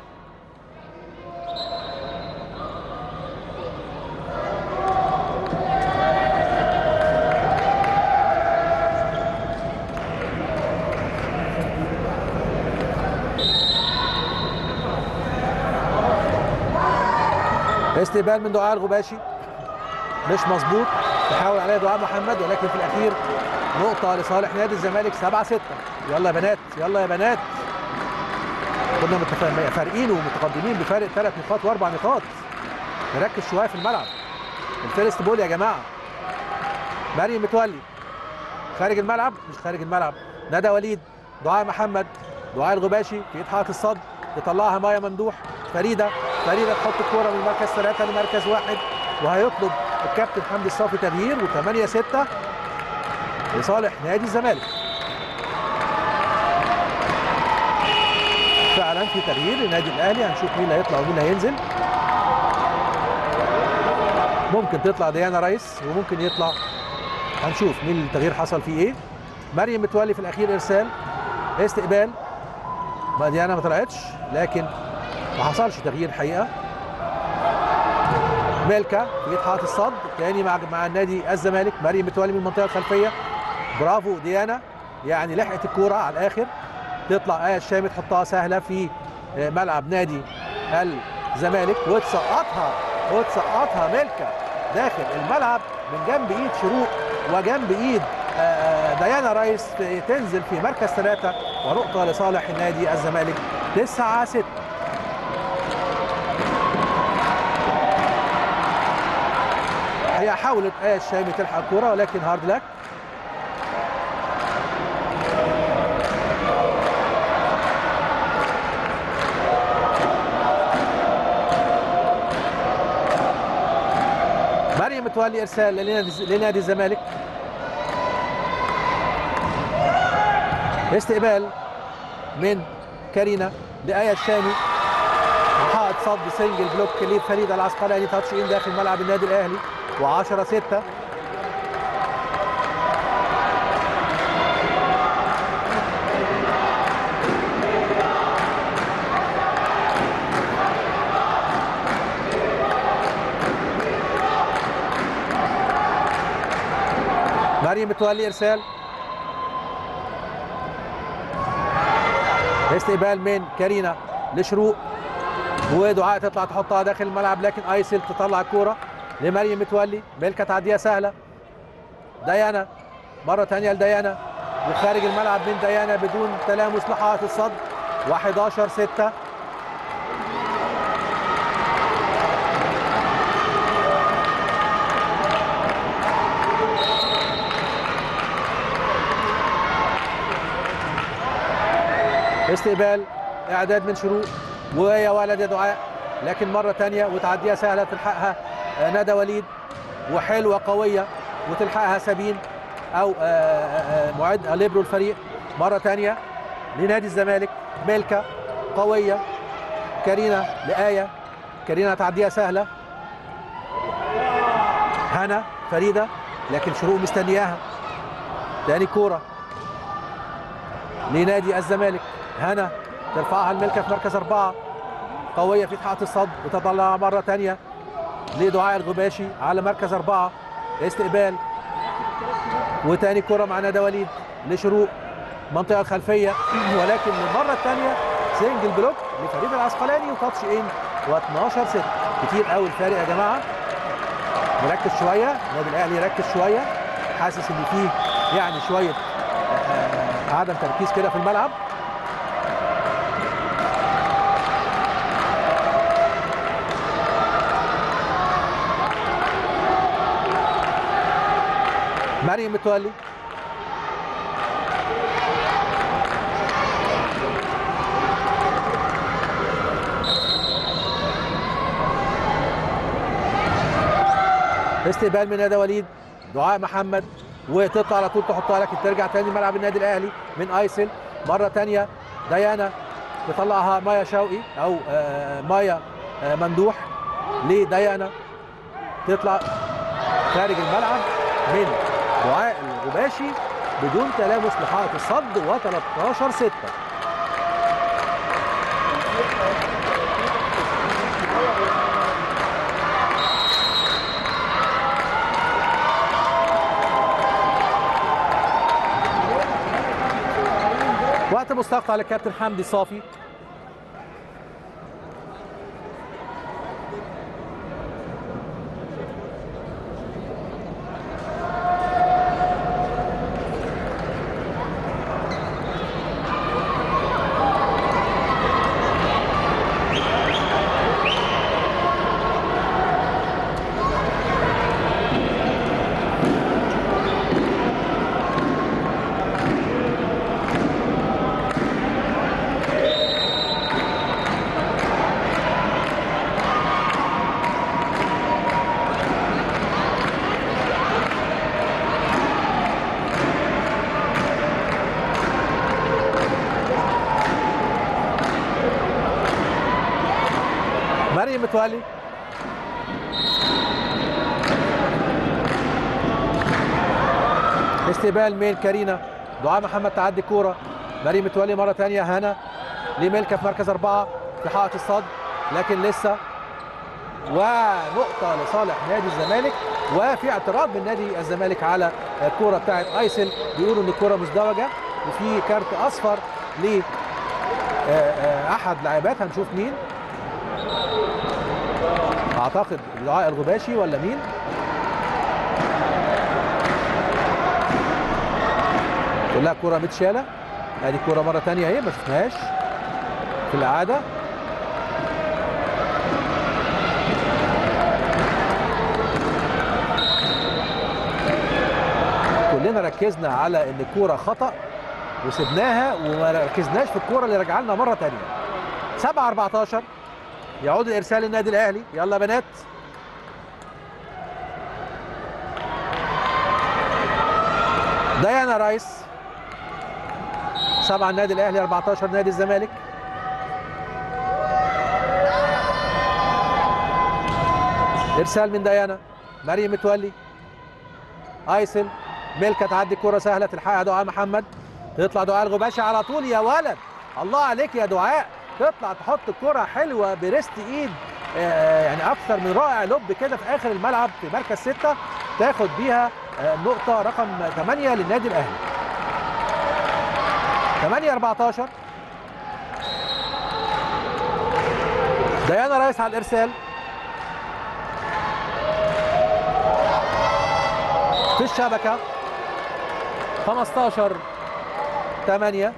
استقبال من دعاء الغباشي مش مظبوط، تحاول عليها دعاء محمد ولكن في الاخير نقطه لصالح نادي الزمالك سبعة ستة. يلا يا بنات، يلا يا بنات، كنا فارقين ومتقدمين بفارق ثلاث نقاط واربع نقاط. نركز شويه في الملعب. الفيرست بول يا جماعه. مريم متولي خارج الملعب، مش خارج الملعب، ندى وليد، دعاء محمد، دعاء الغباشي في اضحاك الصد، تطلعها مايا ممدوح. فريده فريده تحط الكوره من مركز ثلاثه لمركز واحد، وهيطلب الكابتن حمدي الصافي تغيير، وثمانية ستة لصالح نادي الزمالك. فعلا في تغيير للنادي الاهلي، هنشوف مين اللي هيطلع ومين اللي هينزل. ممكن تطلع ديانا رئيس وممكن يطلع، هنشوف مين التغيير حصل فيه ايه. مريم متولي في الاخير ارسال، استقبال، ما ديانا ما طلعتش لكن ما حصلش تغيير الحقيقه. ملكه في اضحاك الصد تاني مع مع النادي الزمالك. مريم متولي من المنطقه الخلفيه، برافو ديانا، يعني لحقت الكوره على الاخر. تطلع ايه الشامي تحطها سهله في ملعب نادي الزمالك وتسقطها وتسقطها ملكه داخل الملعب من جنب ايد شروق وجنب ايد ديانا رئيس، تنزل في مركز ثلاثه ونقطه لصالح نادي الزمالك تسعة ستة. هي حاولت ايه الشامي تلحق الكوره ولكن هارد لك. مريم متولي ارسال لنادي الزمالك. استقبال من كارينا لآية الشامي، وحائط صد سنجل بلوك لفريده العسقلاني، تاتش ان داخل ملعب النادي الاهلي وعشرة ستة. مريم متولي ارسال، استقبال من كارينا لشروق، ودعاء تطلع تحطها داخل الملعب لكن ايسل تطلع الكوره لمريم متولي. ملكه تعديها سهله. ديانا مره ثانيه لديانا وخارج الملعب من ديانا بدون تلامس لحائط الصد. واحد عشر ستة. استقبال اعداد من شروق، ويا ولد يا دعاء، لكن مره ثانيه وتعديها سهله تلحقها ندى وليد، وحلوه قويه وتلحقها سابين او معد ليبرو الفريق. مره ثانيه لنادي الزمالك، ملكه قويه، كارينا لآية، كارينا تعديها سهله. هنا فريده لكن شروق مستنياها. تاني كوره لنادي الزمالك، هنا ترفعها الملكه في مركز اربعه، قويه في حائط الصد وتطلع مره ثانيه لدعاء الغباشي على مركز اربعه، استقبال وتاني كره مع ندى وليد لشروق منطقه الخلفيه، ولكن المره الثانيه سنجل بلوك لفريد العسقلاني وتاتش ان و12 ستة. كتير قوي الفارق يا جماعه. نركز شويه، النادي الاهلي يركز شويه، حاسس ان فيه يعني شويه عدم تركيز كده في الملعب. مريم متولي استقبال من ندى وليد، دعاء محمد وتطلع على طول تحطها لكن ترجع تاني ملعب النادي الاهلي من ايسل مره ثانيه. ديانا تطلعها مايا شوقي او مايا ممدوح لديانا، تطلع خارج الملعب من دعاء الغباشي بدون تلامس لحائط الصد و13 ستة. وقت مستقطع للكابتن حمدي صافي. مريم متولي استقبال من كارينا، دعاء محمد تعدي كوره، مريم متولي مره ثانيه، هنا لملكه في مركز اربعه في حائط الصد لكن لسه، ونقطه لصالح نادي الزمالك. وفي اعتراض من نادي الزمالك على الكوره بتاعت ايسل، بيقولوا ان الكوره مزدوجه وفي كارت اصفر ل احد لاعبات، هنشوف مين، اعتقد دعاء الغباشي ولا مين. كلها كرة متشالة، ادي كرة مرة ثانية اهي ما شفناهاش في الإعادة. كلنا ركزنا على ان الكرة خطأ وسبناها وما ركزناش في الكرة اللي رجع لنا مرة ثانية. سبعة أربعتاشر يعود الارسال للنادي الاهلي. يلا يا بنات، ديانا رايس. سبعة النادي الاهلي، أربعتاشر نادي الزمالك. ارسال من ديانا، مريم متولي، ايسل، ملكه تعدي كره سهله تلحقها دعاء محمد، تطلع دعاء الغباشي على طول. يا ولد الله عليك يا دعاء، تطلع تحط الكره حلوه بريست ايد آه يعني اكثر من رائع، لوب كده في اخر الملعب في مركز ستة، تاخد بيها آه النقطه رقم ثمانية للنادي الاهلي. ثمانية أربعتاشر. ديانا رايس على الارسال في الشبكه. خمستاشر ثمانية.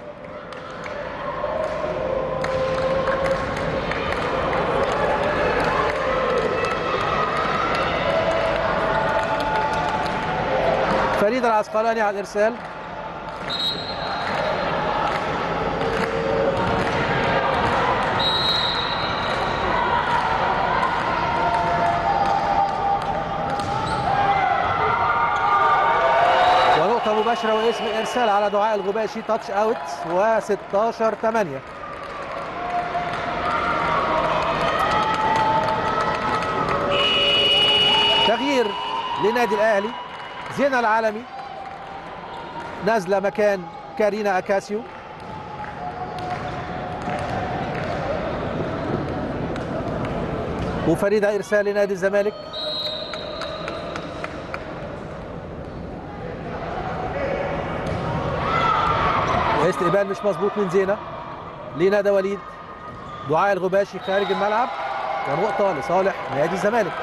فريد العسقلاني على الارسال. ونقطة مباشرة واسم الارسال على دعاء الغباشي، تاتش اوت، وستاشر ثمانية. تغيير لنادي الاهلي. زينة العالمي نازله مكان كارينا اكاسيو. وفريدة ارسال لنادي الزمالك. استقبال مش مظبوط من زينة لندى وليد. دعاء الغباشي خارج الملعب ونقطة لصالح نادي الزمالك.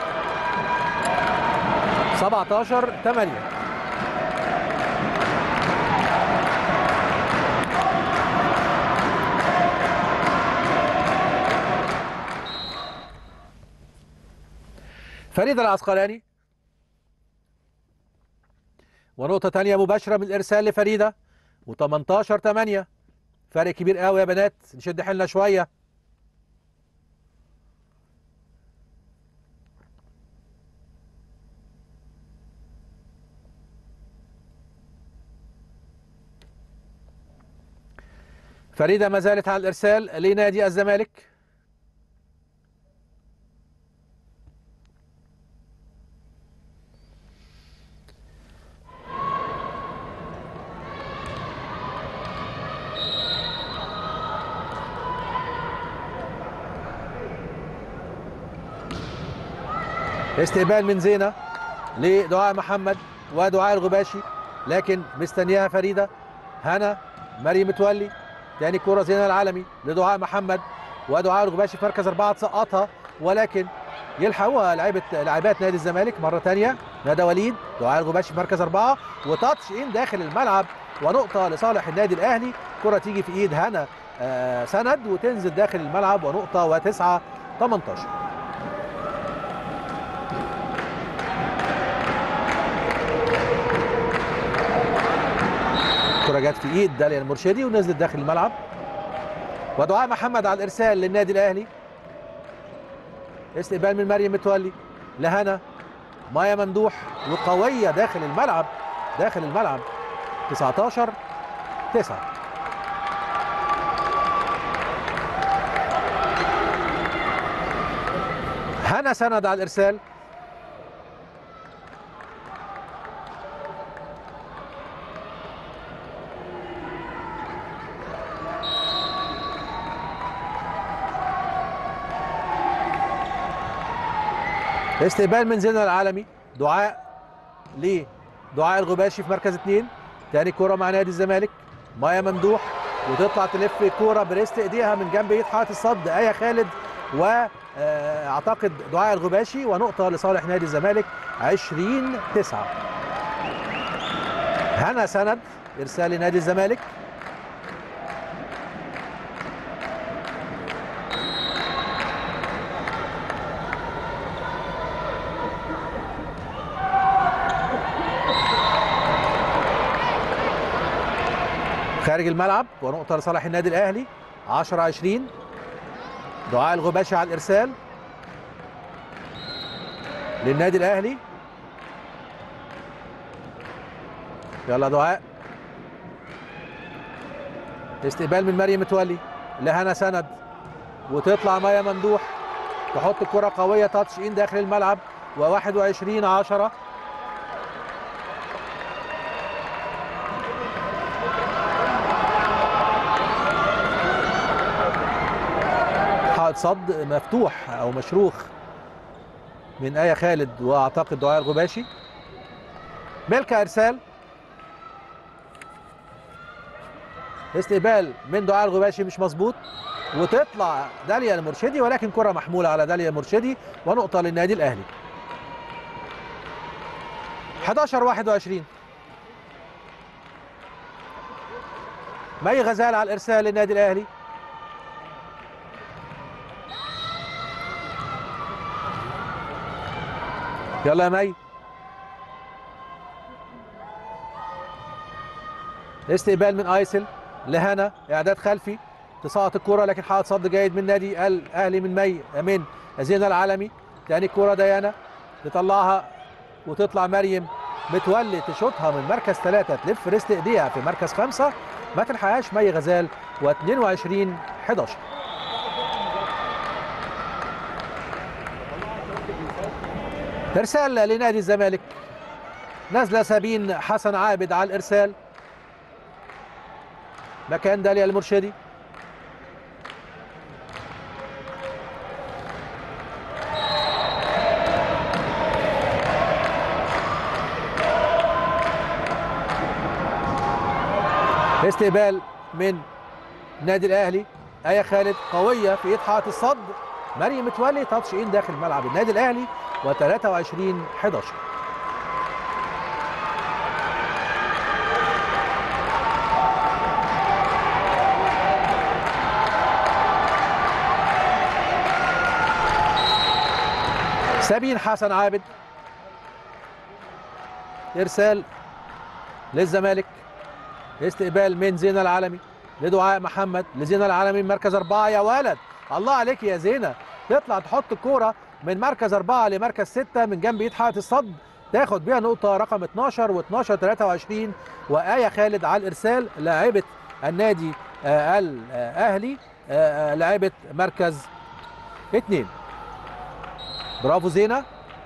سبعتاشر ثمانية. فريدة العسقلاني ونقطة ثانية مباشرة من الإرسال لفريدة و18 ثمانية. فرق كبير قوي يا بنات، نشد حيلنا شوية. فريدة ما زالت على الإرسال لنادي الزمالك. استقبال من زينة لدعاء محمد ودعاء الغباشي، لكن مستنياها فريدة. هنا مريم متولي، تاني كرة زينة العالمي لدعاء محمد ودعاء الغباشي في مركز أربعة تسقطها، ولكن يلحقوها لعيبة لاعبات نادي الزمالك مرة تانية. ندى وليد، دعاء الغباشي في مركز أربعة وتاتش إن داخل الملعب ونقطة لصالح النادي الأهلي. كرة تيجي في إيد هنا آه سند وتنزل داخل الملعب ونقطة وتسعة تمنتاشر. الكرة جت في ايد داليا المرشدي ونزلت داخل الملعب. ودعاء محمد على الارسال للنادي الاهلي. استقبال من مريم متولي لهنا. مايا ممدوح وقويه داخل الملعب داخل الملعب. تسعتاشر تسعة. هنا سند على الارسال. استقبال من زينة العالمي. دعاء لدعاء الغباشي في مركز اثنين. تاني كرة مع نادي الزمالك. مايا ممدوح وتطلع تلف كرة بريست ايديها من جنب ايد حائط الصد آية خالد واعتقد دعاء الغباشي، ونقطة لصالح نادي الزمالك عشرين تسعة. هنا سند ارسال لنادي الزمالك. خارج الملعب ونقطة لصالح النادي الأهلي. عشرة عشرين. دعاء الغباشي على الإرسال للنادي الأهلي. يلا دعاء. استقبال من مريم متولي لهنا سند وتطلع مايا ممدوح تحط الكرة قوية تاتش إن داخل الملعب وواحد وعشرين عشرة. صد مفتوح او مشروخ من آية خالد واعتقد دعاء الغباشي. ملكة ارسال. استقبال من دعاء الغباشي مش مظبوط وتطلع داليا المرشدي، ولكن كرة محمولة على داليا المرشدي ونقطة للنادي الاهلي. حداشر واحد وعشرين. مي غزال على الارسال للنادي الاهلي. يلا يا مي. استقبال من ايسل لهنا، اعداد خلفي تسقط الكرة لكن حائط صد جيد من نادي الاهلي من مي من زينة العالمي. تاني كرة ديانا تطلعها وتطلع مريم متولي تشوطها من مركز ثلاثة تلف ريست ايديها في مركز خمسة ما تلحقهاش مي غزال واثنين وعشرين حداشر. ارسال لنادي الزمالك نازله سابين حسن عابد على الارسال مكان داليا المرشدي. استقبال من النادي الاهلي، آية خالد قويه في ايد حائط الصد، مريم متولي تاتش ان داخل ملعب النادي الاهلي وثلاثة وعشرين حداشر. سابين حسن عابد، ارسال للزمالك، استقبال من زينة العالمي لدعاء محمد لزينة العالمي من مركز أربعة. يا ولد الله عليك يا زينة، تطلع تحط الكورة من مركز أربعة لمركز ستة من جنب إيد حائط الصد، تاخد بيها نقطة رقم اتناشر و12 ثلاثة وعشرين. وآية خالد على الإرسال لاعبة النادي آه الأهلي، آه لاعبة مركز اتنين. برافو زينة.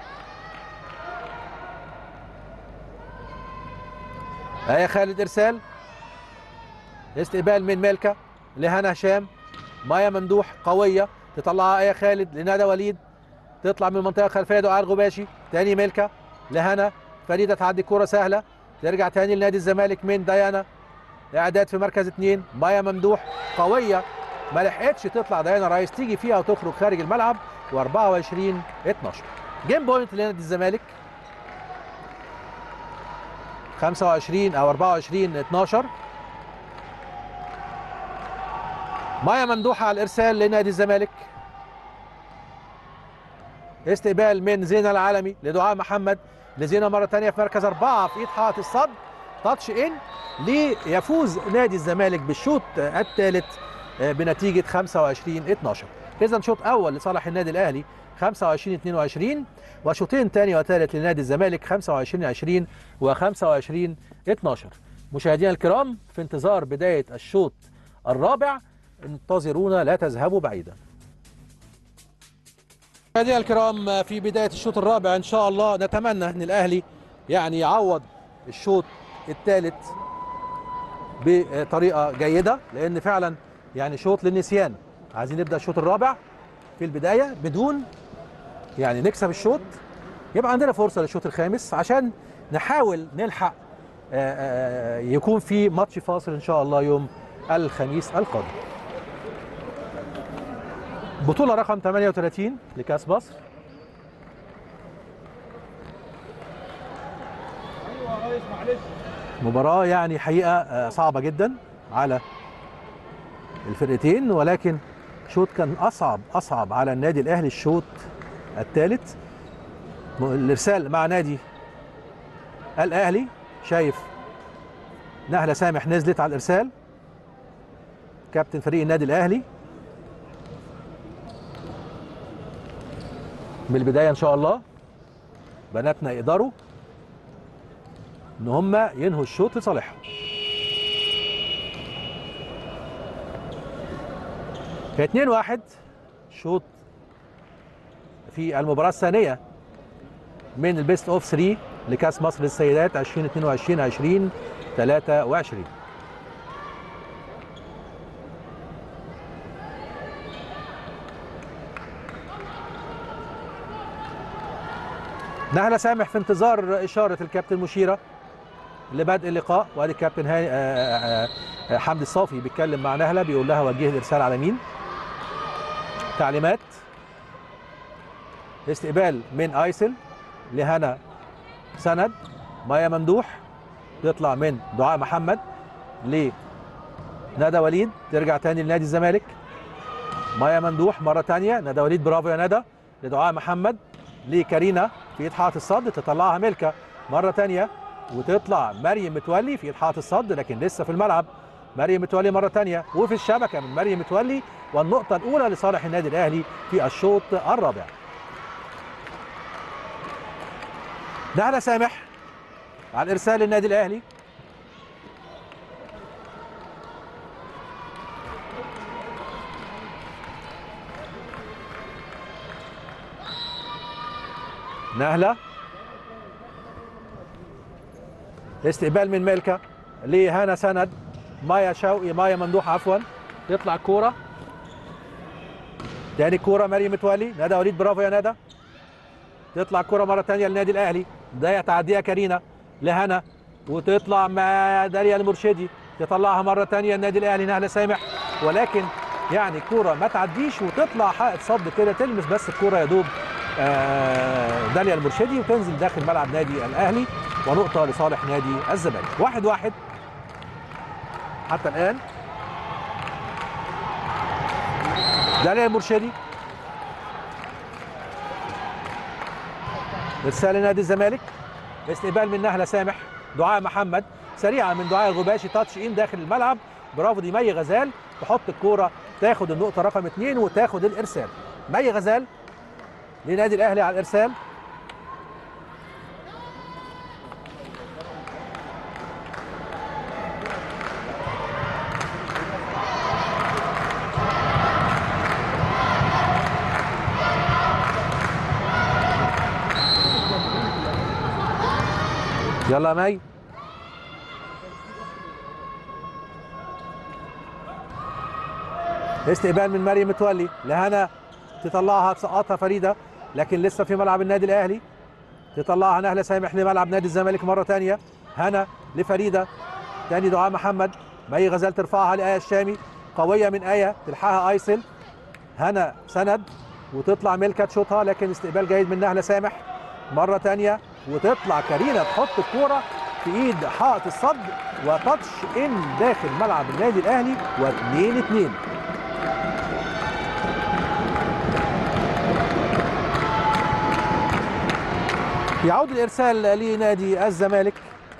آية خالد إرسال، استقبال من ملكة لهنا هشام، مايا ممدوح قوية تطلعها آية خالد لندى وليد، تطلع من المنطقة الخلفية دعاء الغباشي، تاني ملكة لهنا، فريدة تعدي كورة سهلة، ترجع تاني لنادي الزمالك من ديانا، إعداد في مركز اتنين، مايا ممدوح قوية ما لحقتش تطلع ديانا رايس تيجي فيها وتخرج خارج الملعب وأربعة وعشرين اتناشر. جيم بوينت لنادي الزمالك خمسة وعشرين أو أربعة وعشرين اتناشر. مايا ممدوحة على الإرسال لنادي الزمالك، استقبال من زينة العالمي لدعاء محمد لزينة مرة ثانية في مركز أربعة في إيد حائط الصد، تاتش إن ليفوز نادي الزمالك بالشوط الثالث بنتيجة خمسة وعشرين اتناشر. إذا شوط أول لصالح النادي الأهلي خمسة وعشرين اتنين وعشرين، وشوطين ثاني وثالث لنادي الزمالك خمسة وعشرين عشرين وخمسة وعشرين اتناشر. مشاهدينا الكرام في انتظار بداية الشوط الرابع، انتظرونا لا تذهبوا بعيدا. مشاهدينا الكرام في بداية الشوط الرابع إن شاء الله نتمنى أن الأهلي يعني يعوض الشوط الثالث بطريقة جيدة، لأن فعلا يعني شوط للنسيان. عايزين نبدأ الشوط الرابع في البداية بدون يعني نكسب الشوط، يبقى عندنا فرصة للشوط الخامس عشان نحاول نلحق يكون في ماتش فاصل إن شاء الله يوم الخميس القادم. بطولة رقم ثمانية وثلاثين لكأس مصر. مباراة يعني حقيقة صعبة جدا على الفرقتين، ولكن شوط كان أصعب أصعب على النادي الأهلي الشوط الثالث. الإرسال مع نادي الأهلي، شايف نهلة سامح نزلت على الإرسال، كابتن فريق النادي الأهلي. من البداية إن شاء الله بناتنا يقدروا إن هم ينهوا الشوط لصالحهم. اتنين واحد شوط في المباراة الثانية من البيست اوف ثلاثة لكأس مصر للسيدات ألفين واثنين وعشرين ألفين وثلاثة وعشرين. نهلة سامح في انتظار إشارة الكابتن مشيرة لبدء اللقاء، وادي الكابتن هاني آآ آآ حمدي الصافي بيتكلم مع نهلة بيقول لها وجه الإرسال على مين. تعليمات، استقبال من ايسل لهنا سند، مايا ممدوح تطلع من دعاء محمد لندى وليد، ترجع تاني لنادي الزمالك. مايا ممدوح مرة تانية، ندى وليد برافو يا ندى لدعاء محمد لكارينا في ايد حائط الصد، تطلعها ملكة مرة تانية وتطلع مريم متولي في ايد حائط الصد، لكن لسه في الملعب مريم متولي مرة تانية وفي الشبكة من مريم متولي، والنقطة الأولى لصالح النادي الأهلي في الشوط الرابع. نهلة سامح على الإرسال للنادي الأهلي، نهلة استقبال من ملكة لهنا سند، مايا شوقي مايا ممدوح عفوا، تطلع الكورة تاني، الكورة مريم متولي، ندى وليد برافو يا ندى، تطلع الكورة مرة تانية للنادي الأهلي، ده تعديها كارينا لهنا وتطلع مع داليا المرشدي، تطلعها مرة تانية النادي الأهلي نهلة سامح، ولكن يعني الكورة ما تعديش وتطلع حائط صد كده، تلمس بس الكورة يا دوب داليا المرشدي وتنزل داخل ملعب نادي الأهلي، ونقطة لصالح نادي الزمالك. واحد واحد حتى الآن. داليا المرشدي، ارسال نادي الزمالك، استقبال من نهله سامح، دعاء محمد سريعه من دعاء الغباشي، تاتش ان داخل الملعب، برافو دي مي غزال، تحط الكوره تاخد النقطه رقم اثنين وتاخد الارسال. مي غزال لنادي الاهلي على الارسال. يلا يا مي، استقبال من مريم متولي لهنا، تطلعها تسقطها فريده، لكن لسه في ملعب النادي الاهلي، تطلعها نهله سامح لملعب نادي الزمالك مره ثانيه، هنا لفريده، ثاني دعاء محمد، مي غزال ترفعها لايه الشامي، قويه من ايه، تلحقها ايسل، هنا سند وتطلع ملكه تشوطها، لكن استقبال جيد من نهله سامح مره ثانيه، وتطلع كارينا تحط الكوره في ايد حائط الصد وتاتش ان داخل ملعب النادي الاهلي، واثنين اثنين. يعود الارسال لنادي الزمالك.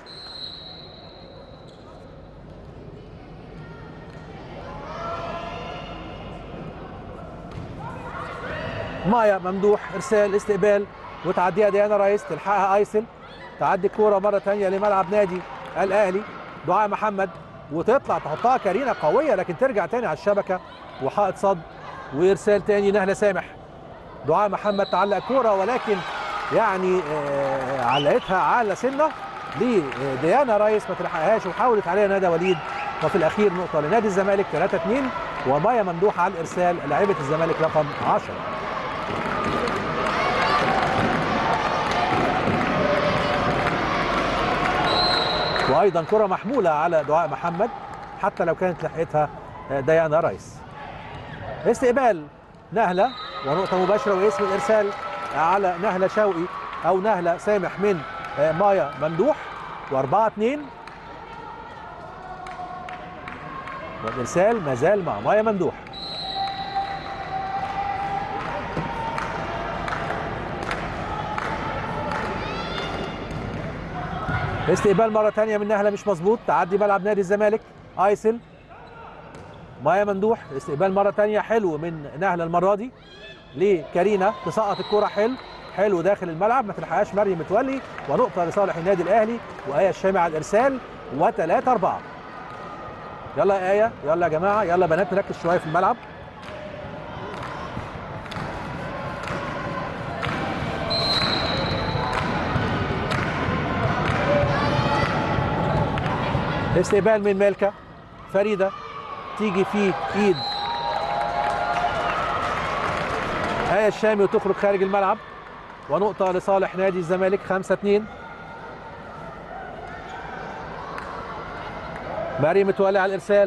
مايا ممدوح، ارسال استقبال وتعديها ديانا رئيس، تلحقها ايسل، تعدي الكوره مره ثانيه لملعب نادي الاهلي، دعاء محمد وتطلع تحطها كارينا قويه، لكن ترجع ثاني على الشبكه وحائط صد، وارسال ثاني نهله سامح، دعاء محمد تعلق كوره ولكن يعني آه علقتها على سنه لديانا رئيس ما تلحقهاش، وحاولت عليها ندى وليد، وفي الاخير نقطه لنادي الزمالك ثلاثة اثنين، ومايا ممدوح على الارسال لاعبه الزمالك رقم عشرة. وايضا كره محموله على دعاء محمد حتى لو كانت لحقتها ديانا رئيس. استقبال نهله ونقطه مباشره واسم الارسال على نهله شوقي او نهله سامح من مايا ممدوح، واربعة اثنين، والارسال ما زال مع مايا ممدوح. استقبال مره ثانيه من نهله مش مظبوط، تعدي ملعب نادي الزمالك، ايسل، مايا ممدوح، استقبال مره ثانيه حلو من نهله المره دي لكارينا، تسقط الكوره حلو حلو داخل الملعب، ما تلحقهاش مريم متولي، ونقطه لصالح النادي الاهلي، وايه الشامي على الارسال، وثلاثة أربعة. يلا يا ايه، يلا يا جماعه، يلا بنات نركز شويه في الملعب. استقبال من ملكه، فريده تيجي في ايد آية الشامي وتخرج خارج الملعب، ونقطة لصالح نادي الزمالك خمسة اثنين. مريم متولي على الإرسال،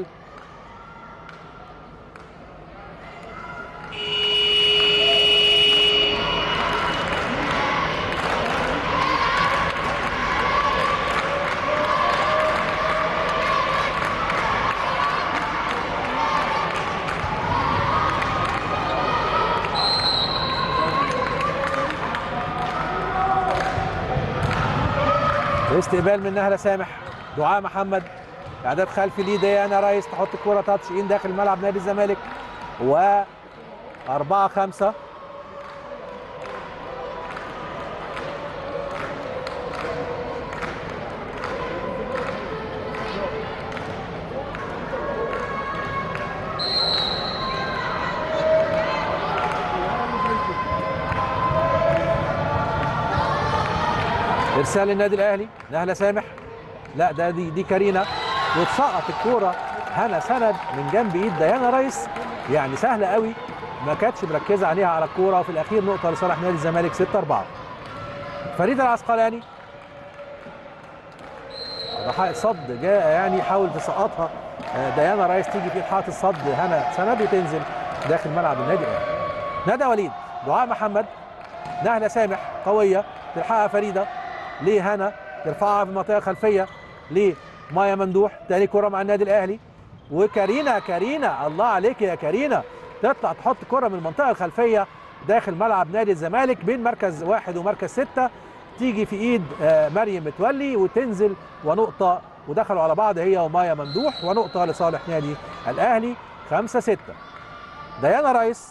استقبال من نهله سامح، دعاء محمد، اعداد خلفي ليه ديانا رئيس، تحط الكوره تاتش ان داخل ملعب نادي الزمالك، و أربعة خمسة. ارسال النادي الاهلي، نهله سامح لا ده دي دي كارينا، وتسقط الكوره هنا سند من جنب ايد ديانا ريس، يعني سهله قوي، ما كانتش مركزه عليها على الكوره، وفي الاخير نقطه لصالح نادي الزمالك ستة أربعة. فريده العسقلاني ضحايا صد جاء يعني حاول تسقطها ديانا ريس، تيجي في حائط الصد هنا سند وتنزل داخل ملعب النادي الاهلي. ندى وليد، دعاء محمد، نهله سامح قويه تلحقها فريده لهنا، ترفعها في المنطقه الخلفيه لمايا ممدوح، تاني كره مع النادي الاهلي، وكارينا كارينا الله عليك يا كارينا، تطلع تحط كره من المنطقه الخلفيه داخل ملعب نادي الزمالك بين مركز واحد ومركز ستة، تيجي في ايد مريم متولي وتنزل، ونقطه، ودخلوا على بعض هي ومايا ممدوح، ونقطه لصالح نادي الاهلي خمسة ستة. ديانا ريس،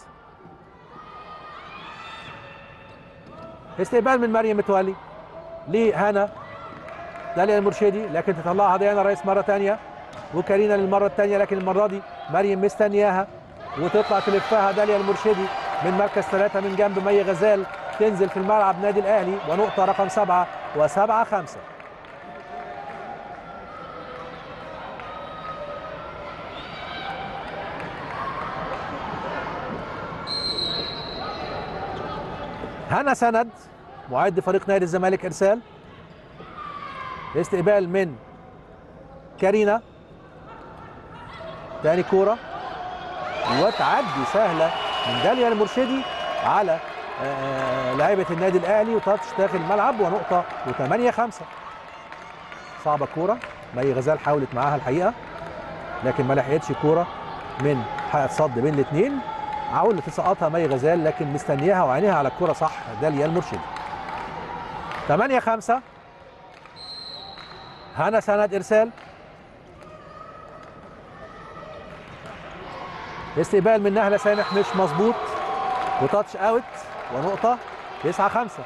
استقبال من مريم متولي لهنا داليا المرشدي، لكن تطلعها ديانا ريس مره ثانيه، وكارينا للمره الثانيه، لكن المره دي مريم مستنياها وتطلع تلفها داليا المرشدي من مركز ثلاثه من جنب مي غزال، تنزل في الملعب نادي الاهلي، ونقطه رقم سبعه وسبعه خمسه. هنا سند معد فريق نادي الزمالك ارسال، استقبال من كارينا، تاني كوره وتعدي سهله من داليا المرشدي على لاعبة النادي الاهلي، وتاتش داخل الملعب، ونقطه وثمانية خمسة. صعبه كوره، مي غزال حاولت معاها الحقيقه لكن ما لحقتش كوره من حائط صد بين الاثنين، حاولت تسقطها مي غزال لكن مستنياها وعينيها على الكوره صح داليا المرشدي. ثمانية خمسة. هنا سند ارسال، استقبال من نهله سامح مش مظبوط، وتاتش اوت، ونقطه تسعة خمسة.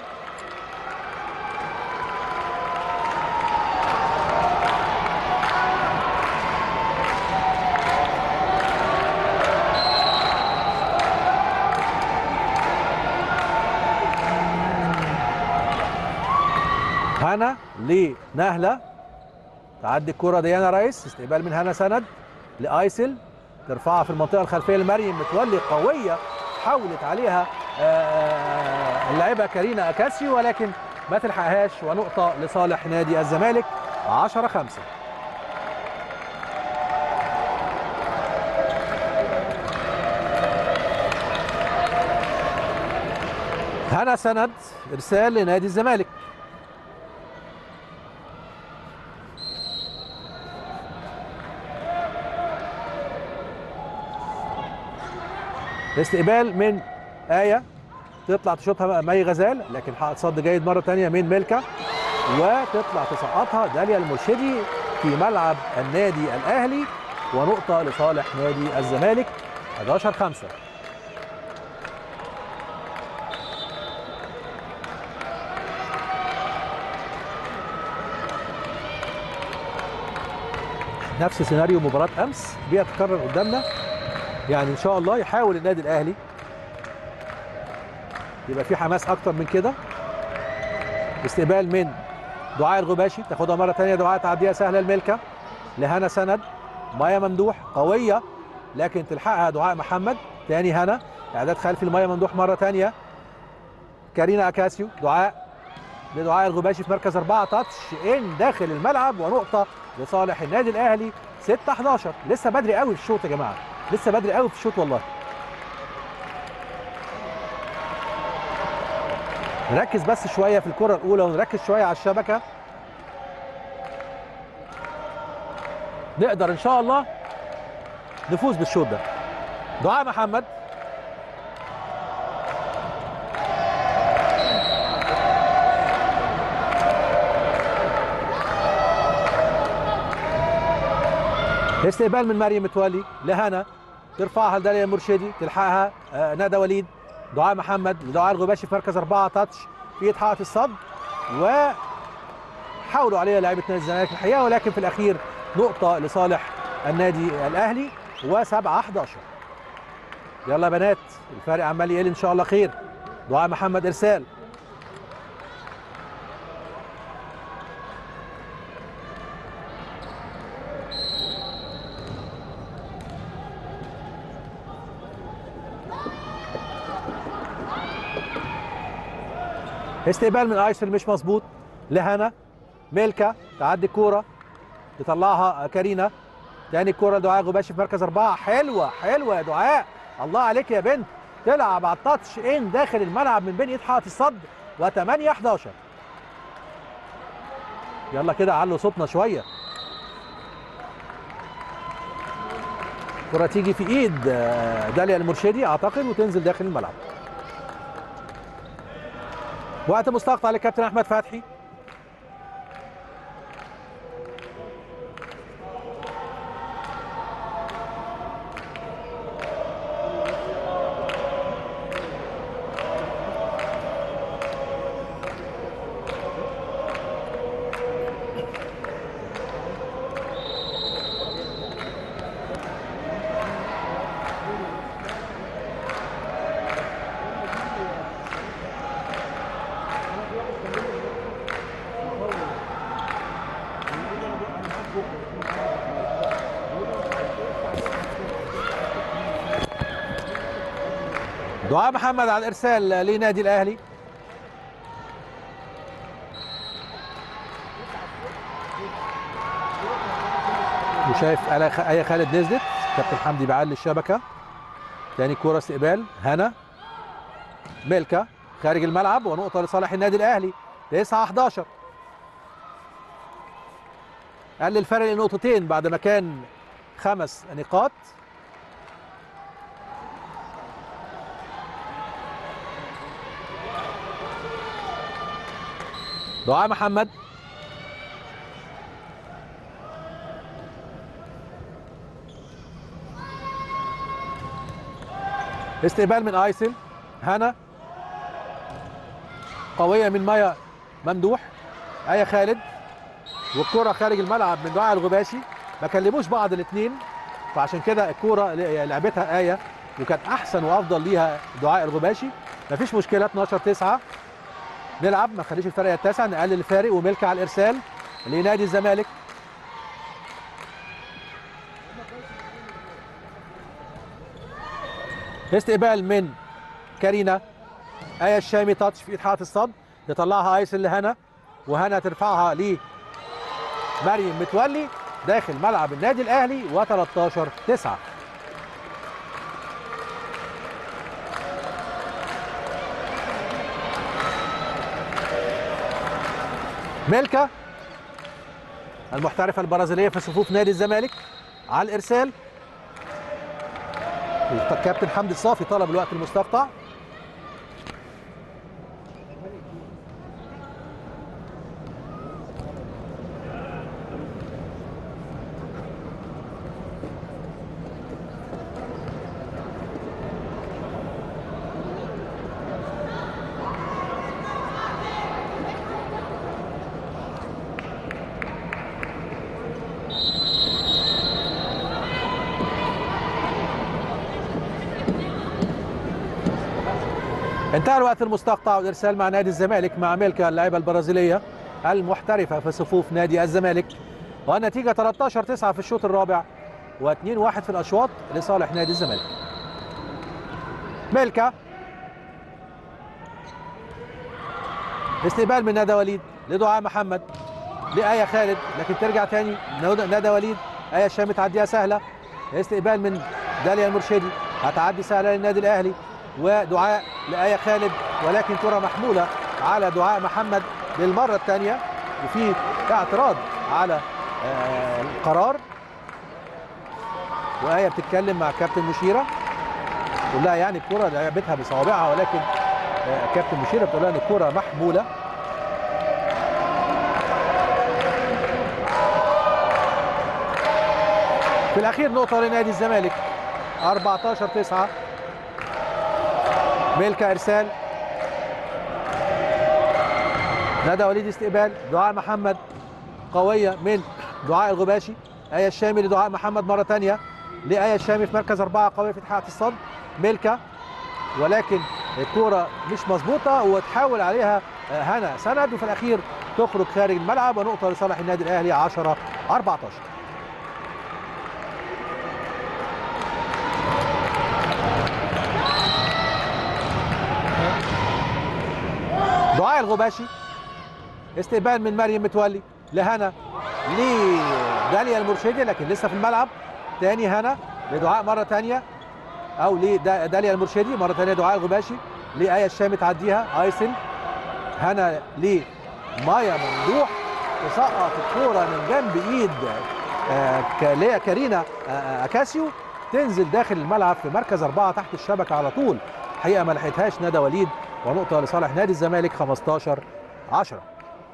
هنا لنهله، تعدي الكره ديانا ريس، استقبال من هنا سند لايسل، ترفعها في المنطقه الخلفيه لمريم متولي قويه، حاولت عليها اللاعبه كارينا اكاسيو ولكن ما تلحقهاش، ونقطه لصالح نادي الزمالك عشرة خمسة. هنا سند ارسال لنادي الزمالك، استقبال من آية، تطلع تشوطها مي غزال لكن حقق صد جيد مرة ثانية من ملكة، وتطلع تسقطها داليا المرشدي في ملعب النادي الأهلي، ونقطة لصالح نادي الزمالك حداشر خمسة. نفس سيناريو مباراة أمس بيتكرر قدامنا، يعني ان شاء الله يحاول النادي الاهلي يبقى في حماس اكتر من كده. استقبال من دعاء الغباشي، تاخدها مره ثانيه دعاء، تعديها سهله الملكه لهنا سند، مايا ممدوح قويه لكن تلحقها دعاء محمد، تاني هنا اعداد خلفي لمايا ممدوح مره ثانيه، كارينا اكاسيو، دعاء لدعاء الغباشي في مركز أربعة، تاتش ان داخل الملعب، ونقطه لصالح النادي الاهلي ستة حداشر. لسه بدري قوي في الشوط يا جماعه، لسه بدري قوي في الشوط والله. نركز بس شويه في الكره الاولى، ونركز شويه على الشبكه، نقدر ان شاء الله نفوز بالشوط ده. دعاء محمد، استقبال من مريم متولي لهنا، ترفعها لداليا المرشدي، تلحقها آه ندى وليد، دعاء محمد لدعاء الغباشي في مركز أربعة، تاتش في ايد حائط الصد، وحاولوا عليها لاعيبه نادي الزمالك الحقيقه، ولكن في الاخير نقطه لصالح النادي الاهلي وسبعة حداشر. يلا يا بنات، الفارق عمال يقل ان شاء الله خير. دعاء محمد ارسال، استقبال من ايسل مش مظبوط لهنا. ميلكا تعدي الكوره تطلعها كارينا. تاني الكوره لدعاء غباشي في مركز اربعه. حلوه حلوه يا دعاء، الله عليك يا بنت. تلعب على التاتش ان داخل الملعب من بين ايد حائط الصد. و8 احداشر. يلا كده علوا صوتنا شويه. الكره تيجي في ايد داليا المرشدي اعتقد وتنزل داخل الملعب. وقت مستقطع للكابتن احمد فتحي. دعاء محمد على الارسال لنادي الاهلي. وشايف ايه خالد نزلت. كابتن حمدي بيعلي الشبكه. تاني كوره استقبال هنا. ميلكا خارج الملعب ونقطه لصالح النادي الاهلي. تسعة احداشر. قلل الفرق لنقطتين بعد ما كان خمس نقاط. دعاء محمد استقبال من ايسل. هنا قويه من مايا ممدوح. ايه خالد والكره خارج الملعب من دعاء الغباشي. ما كلموش بعض الاثنين فعشان كده الكره لعبتها ايه وكانت احسن وافضل ليها دعاء الغباشي. مفيش مشكله. اتناشر تسعة. نلعب ما نخليش الفرق يتسع. نقلل الفارق. وميلكا على الارسال لنادي الزمالك. استقبال من كارينا. ايه الشامي تاتش في ايد حائط الصد. تطلعها ايسل لهنا وهنا ترفعها لمريم متولي داخل ملعب النادي الاهلي. و13 تسعة. ميلكا المحترفة البرازيلية في صفوف نادي الزمالك على الإرسال. الكابتن حمدي الصافي طلب الوقت المستقطع. انتهى الوقت المستقطع والارسال مع نادي الزمالك مع ميلكا اللاعبه البرازيليه المحترفه في صفوف نادي الزمالك. والنتيجه تلتاشر تسعة في الشوط الرابع واثنين واحد في الاشواط لصالح نادي الزمالك. ميلكا استقبال من ندى وليد لدعاء محمد لآية خالد لكن ترجع تاني ندى وليد. آية الشامي تعديها سهله. استقبال من داليا المرشدي هتعدي سهله للنادي الاهلي. ودعاء لآية خالد ولكن كرة محمولة على دعاء محمد للمرة الثانية وفي اعتراض على القرار. وآية بتتكلم مع كابتن مشيرة تقول لها يعني الكرة لعبتها بصوابعها ولكن كابتن مشيرة بتقول لها ان الكرة محمولة. في الأخير نقطة لنادي الزمالك. أربعتاشر تسعة. ميلكا ارسال. ندى وليد استقبال. دعاء محمد قويه من دعاء الغباشي. آية الشامي لدعاء محمد مره ثانيه لآية الشامي في مركز اربعه قويه في حائط الصد. ميلكا ولكن الكوره مش مظبوطه وتحاول عليها هنا سند وفي الاخير تخرج خارج الملعب ونقطه لصالح النادي الاهلي. عشرة اربعتاشر. دعاء الغباشي. استقبال من مريم متولي لهنا لداليا المرشدي لكن لسه في الملعب. تاني هنا لدعاء مره ثانيه او لداليا المرشدي مره ثانيه. دعاء الغباشي لآية الشامي تعديها. ايسن هنا لمايا ممدوح تسقط الكوره من جنب ايد آه كارينا آه اكاسيو تنزل داخل الملعب في مركز أربعة تحت الشبكة على طول. الحقيقة ما لحقتهاش ندى وليد ونقطة لصالح نادي الزمالك خمستاشر عشرة.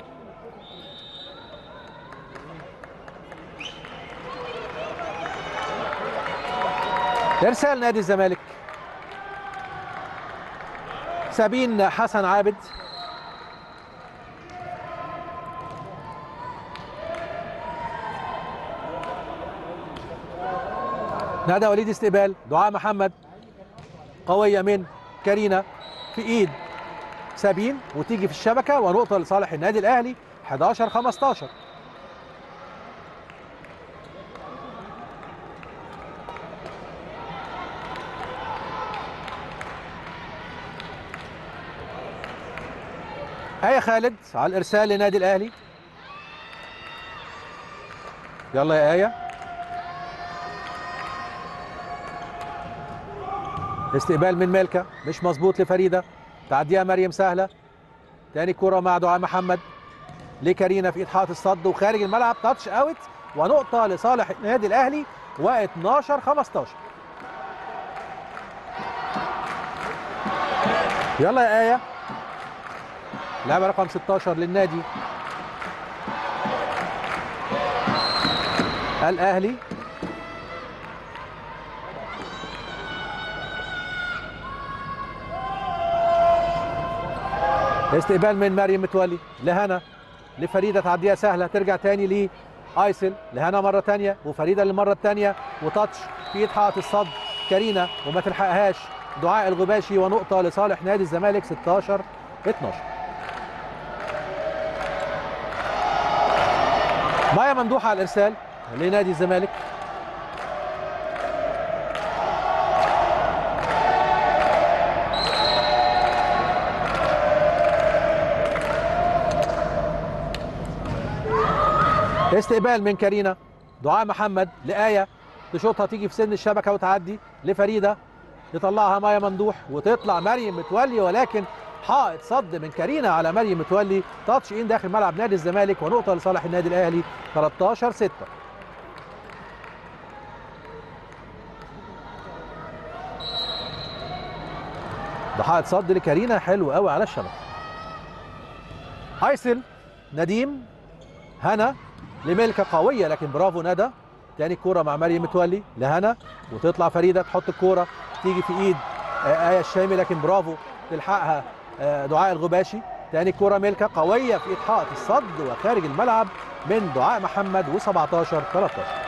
إرسال نادي الزمالك. سابين حسن عابد ندى وليد. استقبال دعاء محمد قوية من كارينا في ايد سابين وتيجي في الشبكة ونقطة لصالح النادي الاهلي حداشر خمستاشر. آية خالد على الارسال لنادي الاهلي. يلا يا آية. استقبال من ملكة مش مظبوط لفريدة تعديها مريم سهلة. تاني كرة مع دعاء محمد لكارينا في ايد حائط الصد وخارج الملعب. تاتش اوت ونقطة لصالح النادي الاهلي واتناشر خمستاشر. يلا يا آية. لاعب رقم ستاشر للنادي الاهلي. استقبال من مريم متولي لهنا لفريده تعديها سهله ترجع تاني لايسل لهنا مره ثانيه وفريده للمره الثانيه وتاتش في ايد حائط الصد كارينا وما تلحقهاش دعاء الغباشي ونقطه لصالح نادي الزمالك ستاشر اتناشر. مايا ممدوحه على الارسال لنادي الزمالك. استقبال من كارينا دعاء محمد لآية تشوطها تيجي في سن الشبكة وتعدي لفريدة يطلعها مايا ممدوح وتطلع مريم متولي ولكن حائط صد من كارينا على مريم متولي. تاتش ان داخل ملعب نادي الزمالك ونقطة لصالح النادي الأهلي تلتاشر ستة. ده حائط صد لكارينا حلو قوي على الشبكة. ايسل نديم هنا لملكة قوية لكن برافو ندى. تاني كورة مع مريم متولي لهنا وتطلع فريدة تحط الكورة تيجي في ايد آية الشامي لكن برافو تلحقها دعاء الغباشي. تاني كورة ملكة قوية في ايد حائط الصد وخارج الملعب من دعاء محمد وسبعتاشر تلتاشر.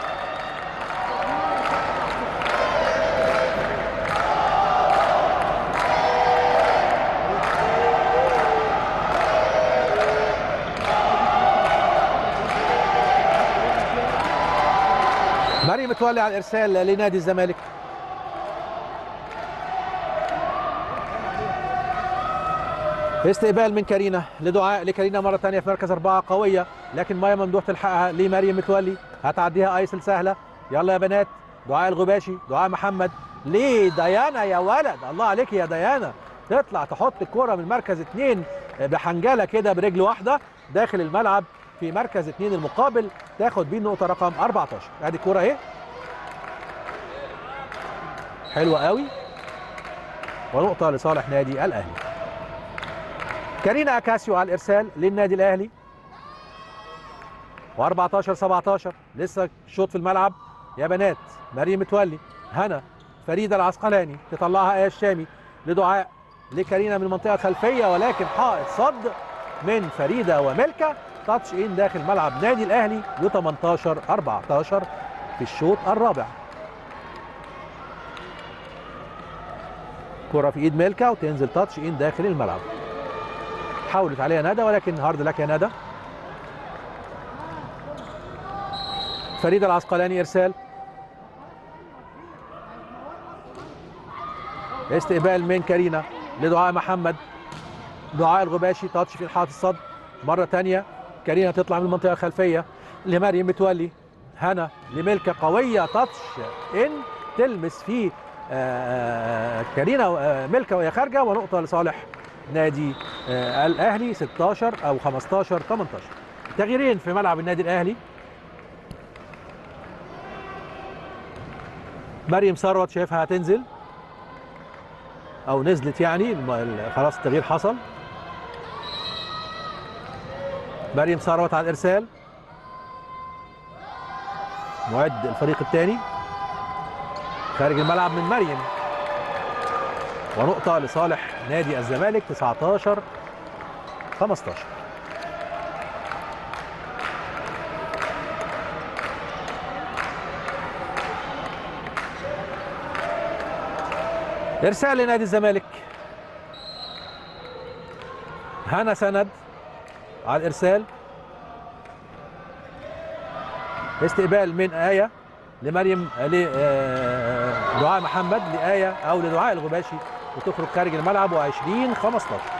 مريم متولي على الارسال لنادي الزمالك. استقبال من كارينا لدعاء لكارينا مره ثانيه في مركز اربعه قويه لكن مايا ممدوح تلحقها لمريم متولي هتعديها ايسل سهله. يلا يا بنات دعاء الغباشي دعاء محمد لديانا يا ولد الله عليك يا ديانا تطلع تحط الكوره من مركز اثنين بحنجله كده برجل واحده داخل الملعب في مركز اثنين المقابل تاخد بيه النقطه رقم اربعتاشر. ادي الكوره اهي حلوه قوي ونقطه لصالح نادي الاهلي. كارينا اكاسيو على الارسال للنادي الاهلي واربعتاشر سبعتاشر لسه شوط في الملعب يا بنات. مريم متولي هنا فريده العسقلاني تطلعها آية الشامي لدعاء لكارينا من المنطقه الخلفيه ولكن حائط صد من فريده وملكه. تاتش ان داخل ملعب نادي الاهلي وتمنتاشر اربعتاشر في الشوط الرابع. كرة في ايد ملكه وتنزل تاتش ان داخل الملعب. حاولت عليها ندى ولكن هارد لك يا ندى. فريده العسقلاني ارسال. استقبال من كارينا لدعاء محمد دعاء الغباشي تاتش في حائط الصد مره ثانيه. كارينا تطلع من المنطقه الخلفيه لمريم متولي. هنا لملكه قويه تاتش ان تلمس في كارينا ملكه وهي خارجه، ونقطه لصالح نادي الاهلي ستاشر او خمستاشر تمنتاشر. تغييرين في ملعب النادي الاهلي. مريم ثروت شايفها هتنزل او نزلت، يعني خلاص التغيير حصل. مريم ثروت على الارسال، معد الفريق الثاني خارج الملعب من مريم، ونقطة لصالح نادي الزمالك تسعتاشر خمستاشر. ارسال لنادي الزمالك. هنا سند على الارسال، استقبال من آية لمريم لدعاء محمد لآية او لدعاء الغباشي، وتخرج خارج الملعب وعشرين خمستاشر.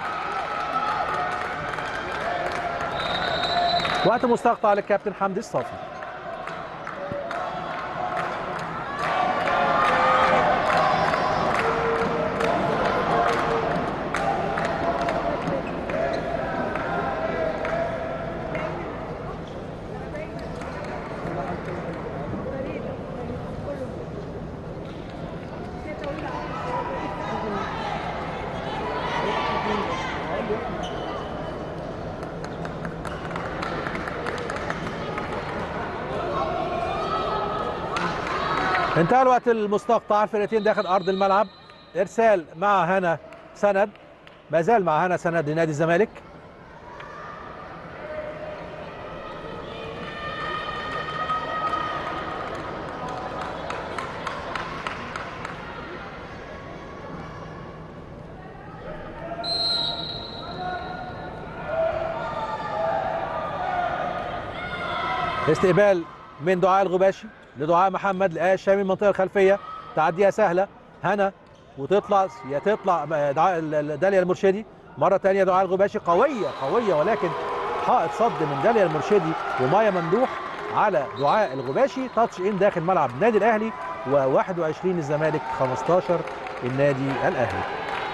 وقت مستقطع للكابتن حمدي الصافي. انتهى الوقت المستقطع، الفرقتين داخل ارض الملعب. ارسال مع هنا سند، ما زال مع هنا سند لنادي الزمالك. استقبال من دعاء الغباشي لدعاء محمد لآية الشامي المنطقة الخلفية، تعديها سهلة هنا وتطلع، يا تطلع داليا المرشدي مرة ثانية. دعاء الغباشي قوية قوية، ولكن حائط صد من داليا المرشدي ومايا ممدوح على دعاء الغباشي. تاتش ان داخل ملعب النادي الأهلي، وواحد وعشرين الزمالك خمستاشر النادي الأهلي.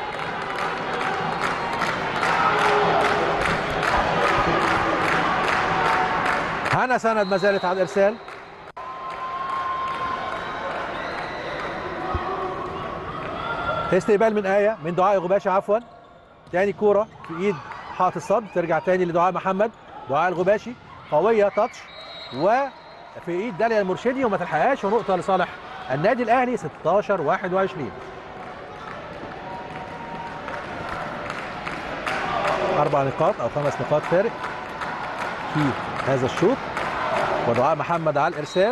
هنا سند ما زالت على الإرسال. استقبال من آية من دعاء غباشي، عفوا تاني كورة في ايد حائط الصد، ترجع تاني لدعاء محمد. دعاء الغباشي قوية تاتش وفي ايد داليا المرشدي وما تلحقهاش، ونقطة لصالح النادي الأهلي ستاشر واحد وعشرين. أربع نقاط أو خمس نقاط فارق في هذا الشوط. ودعاء محمد على الإرسال.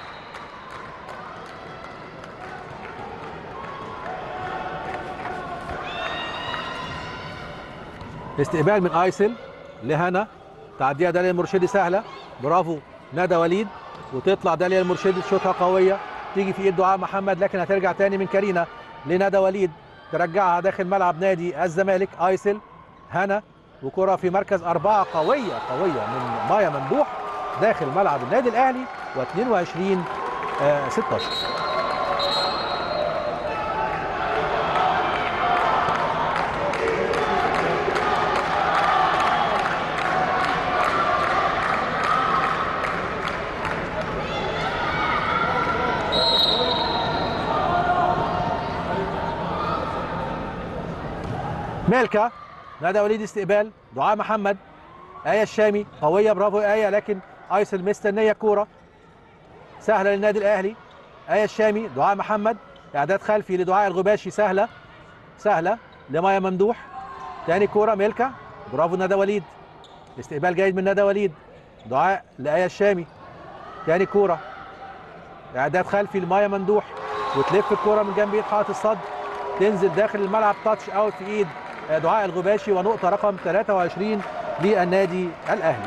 استقبال من ايسل لهنا، تعديها داليا المرشدي سهله، برافو ندى وليد، وتطلع داليا المرشدي تشوطها قويه، تيجي في ايد دعاء محمد، لكن هترجع تاني من كارينا لندى وليد، ترجعها داخل ملعب نادي الزمالك. ايسل هنا وكره في مركز اربعه قويه قويه من مايا ممدوح داخل ملعب النادي الاهلي، واثنين وعشرين ستاشر. مالكا، ندى وليد استقبال، دعاء محمد، آية الشامي قوية، برافو آية، لكن ايسل مستنية كورة سهلة للنادي الأهلي. آية الشامي، دعاء محمد، إعداد خلفي لدعاء الغباشي، سهلة سهلة لمايا ممدوح، تاني كورة مالكا، برافو ندى وليد، استقبال جيد من ندى وليد. دعاء لآية الشامي، تاني كورة إعداد خلفي لمايا ممدوح، وتلف الكورة من جنب ايد حائط الصد، تنزل داخل الملعب، تاتش اوت في ايد دعاء الغباشي، ونقطة رقم ثلاثة وعشرين للنادي الأهلي.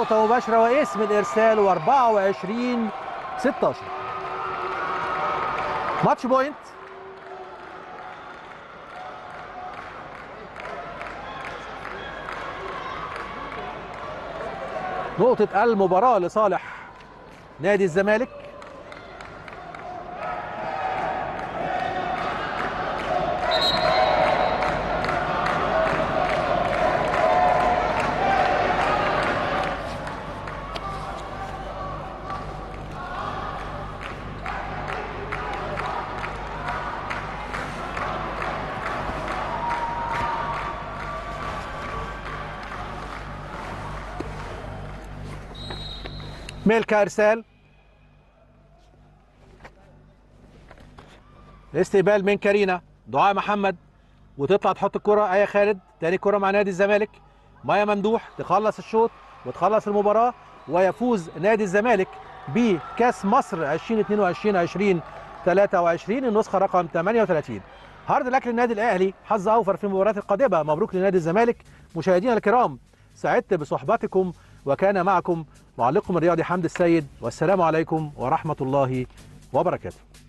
نقطة مباشرة واسم الإرسال وأربعة وعشرين ستاشر. ماتش بوينت. نقطة المباراة لصالح نادي الزمالك. ميلكا ارسال، استقبال من كارينا، دعاء محمد، وتطلع تحط الكرة ايا خالد. تاني كرة مع نادي الزمالك، مايا ممدوح تخلص الشوط وتخلص المباراة، ويفوز نادي الزمالك بكاس مصر ألفين واثنين وعشرين ألفين وثلاثة وعشرين النسخة رقم ثمانية وثلاثين. هارد لك للنادي الاهلي، حظ اوفر في المباريات القادمة. مبروك لنادي الزمالك. مشاهدينا الكرام، سعدت بصحبتكم وكان معكم معلقكم الرياضي حمد السيد، والسلام عليكم ورحمة الله وبركاته.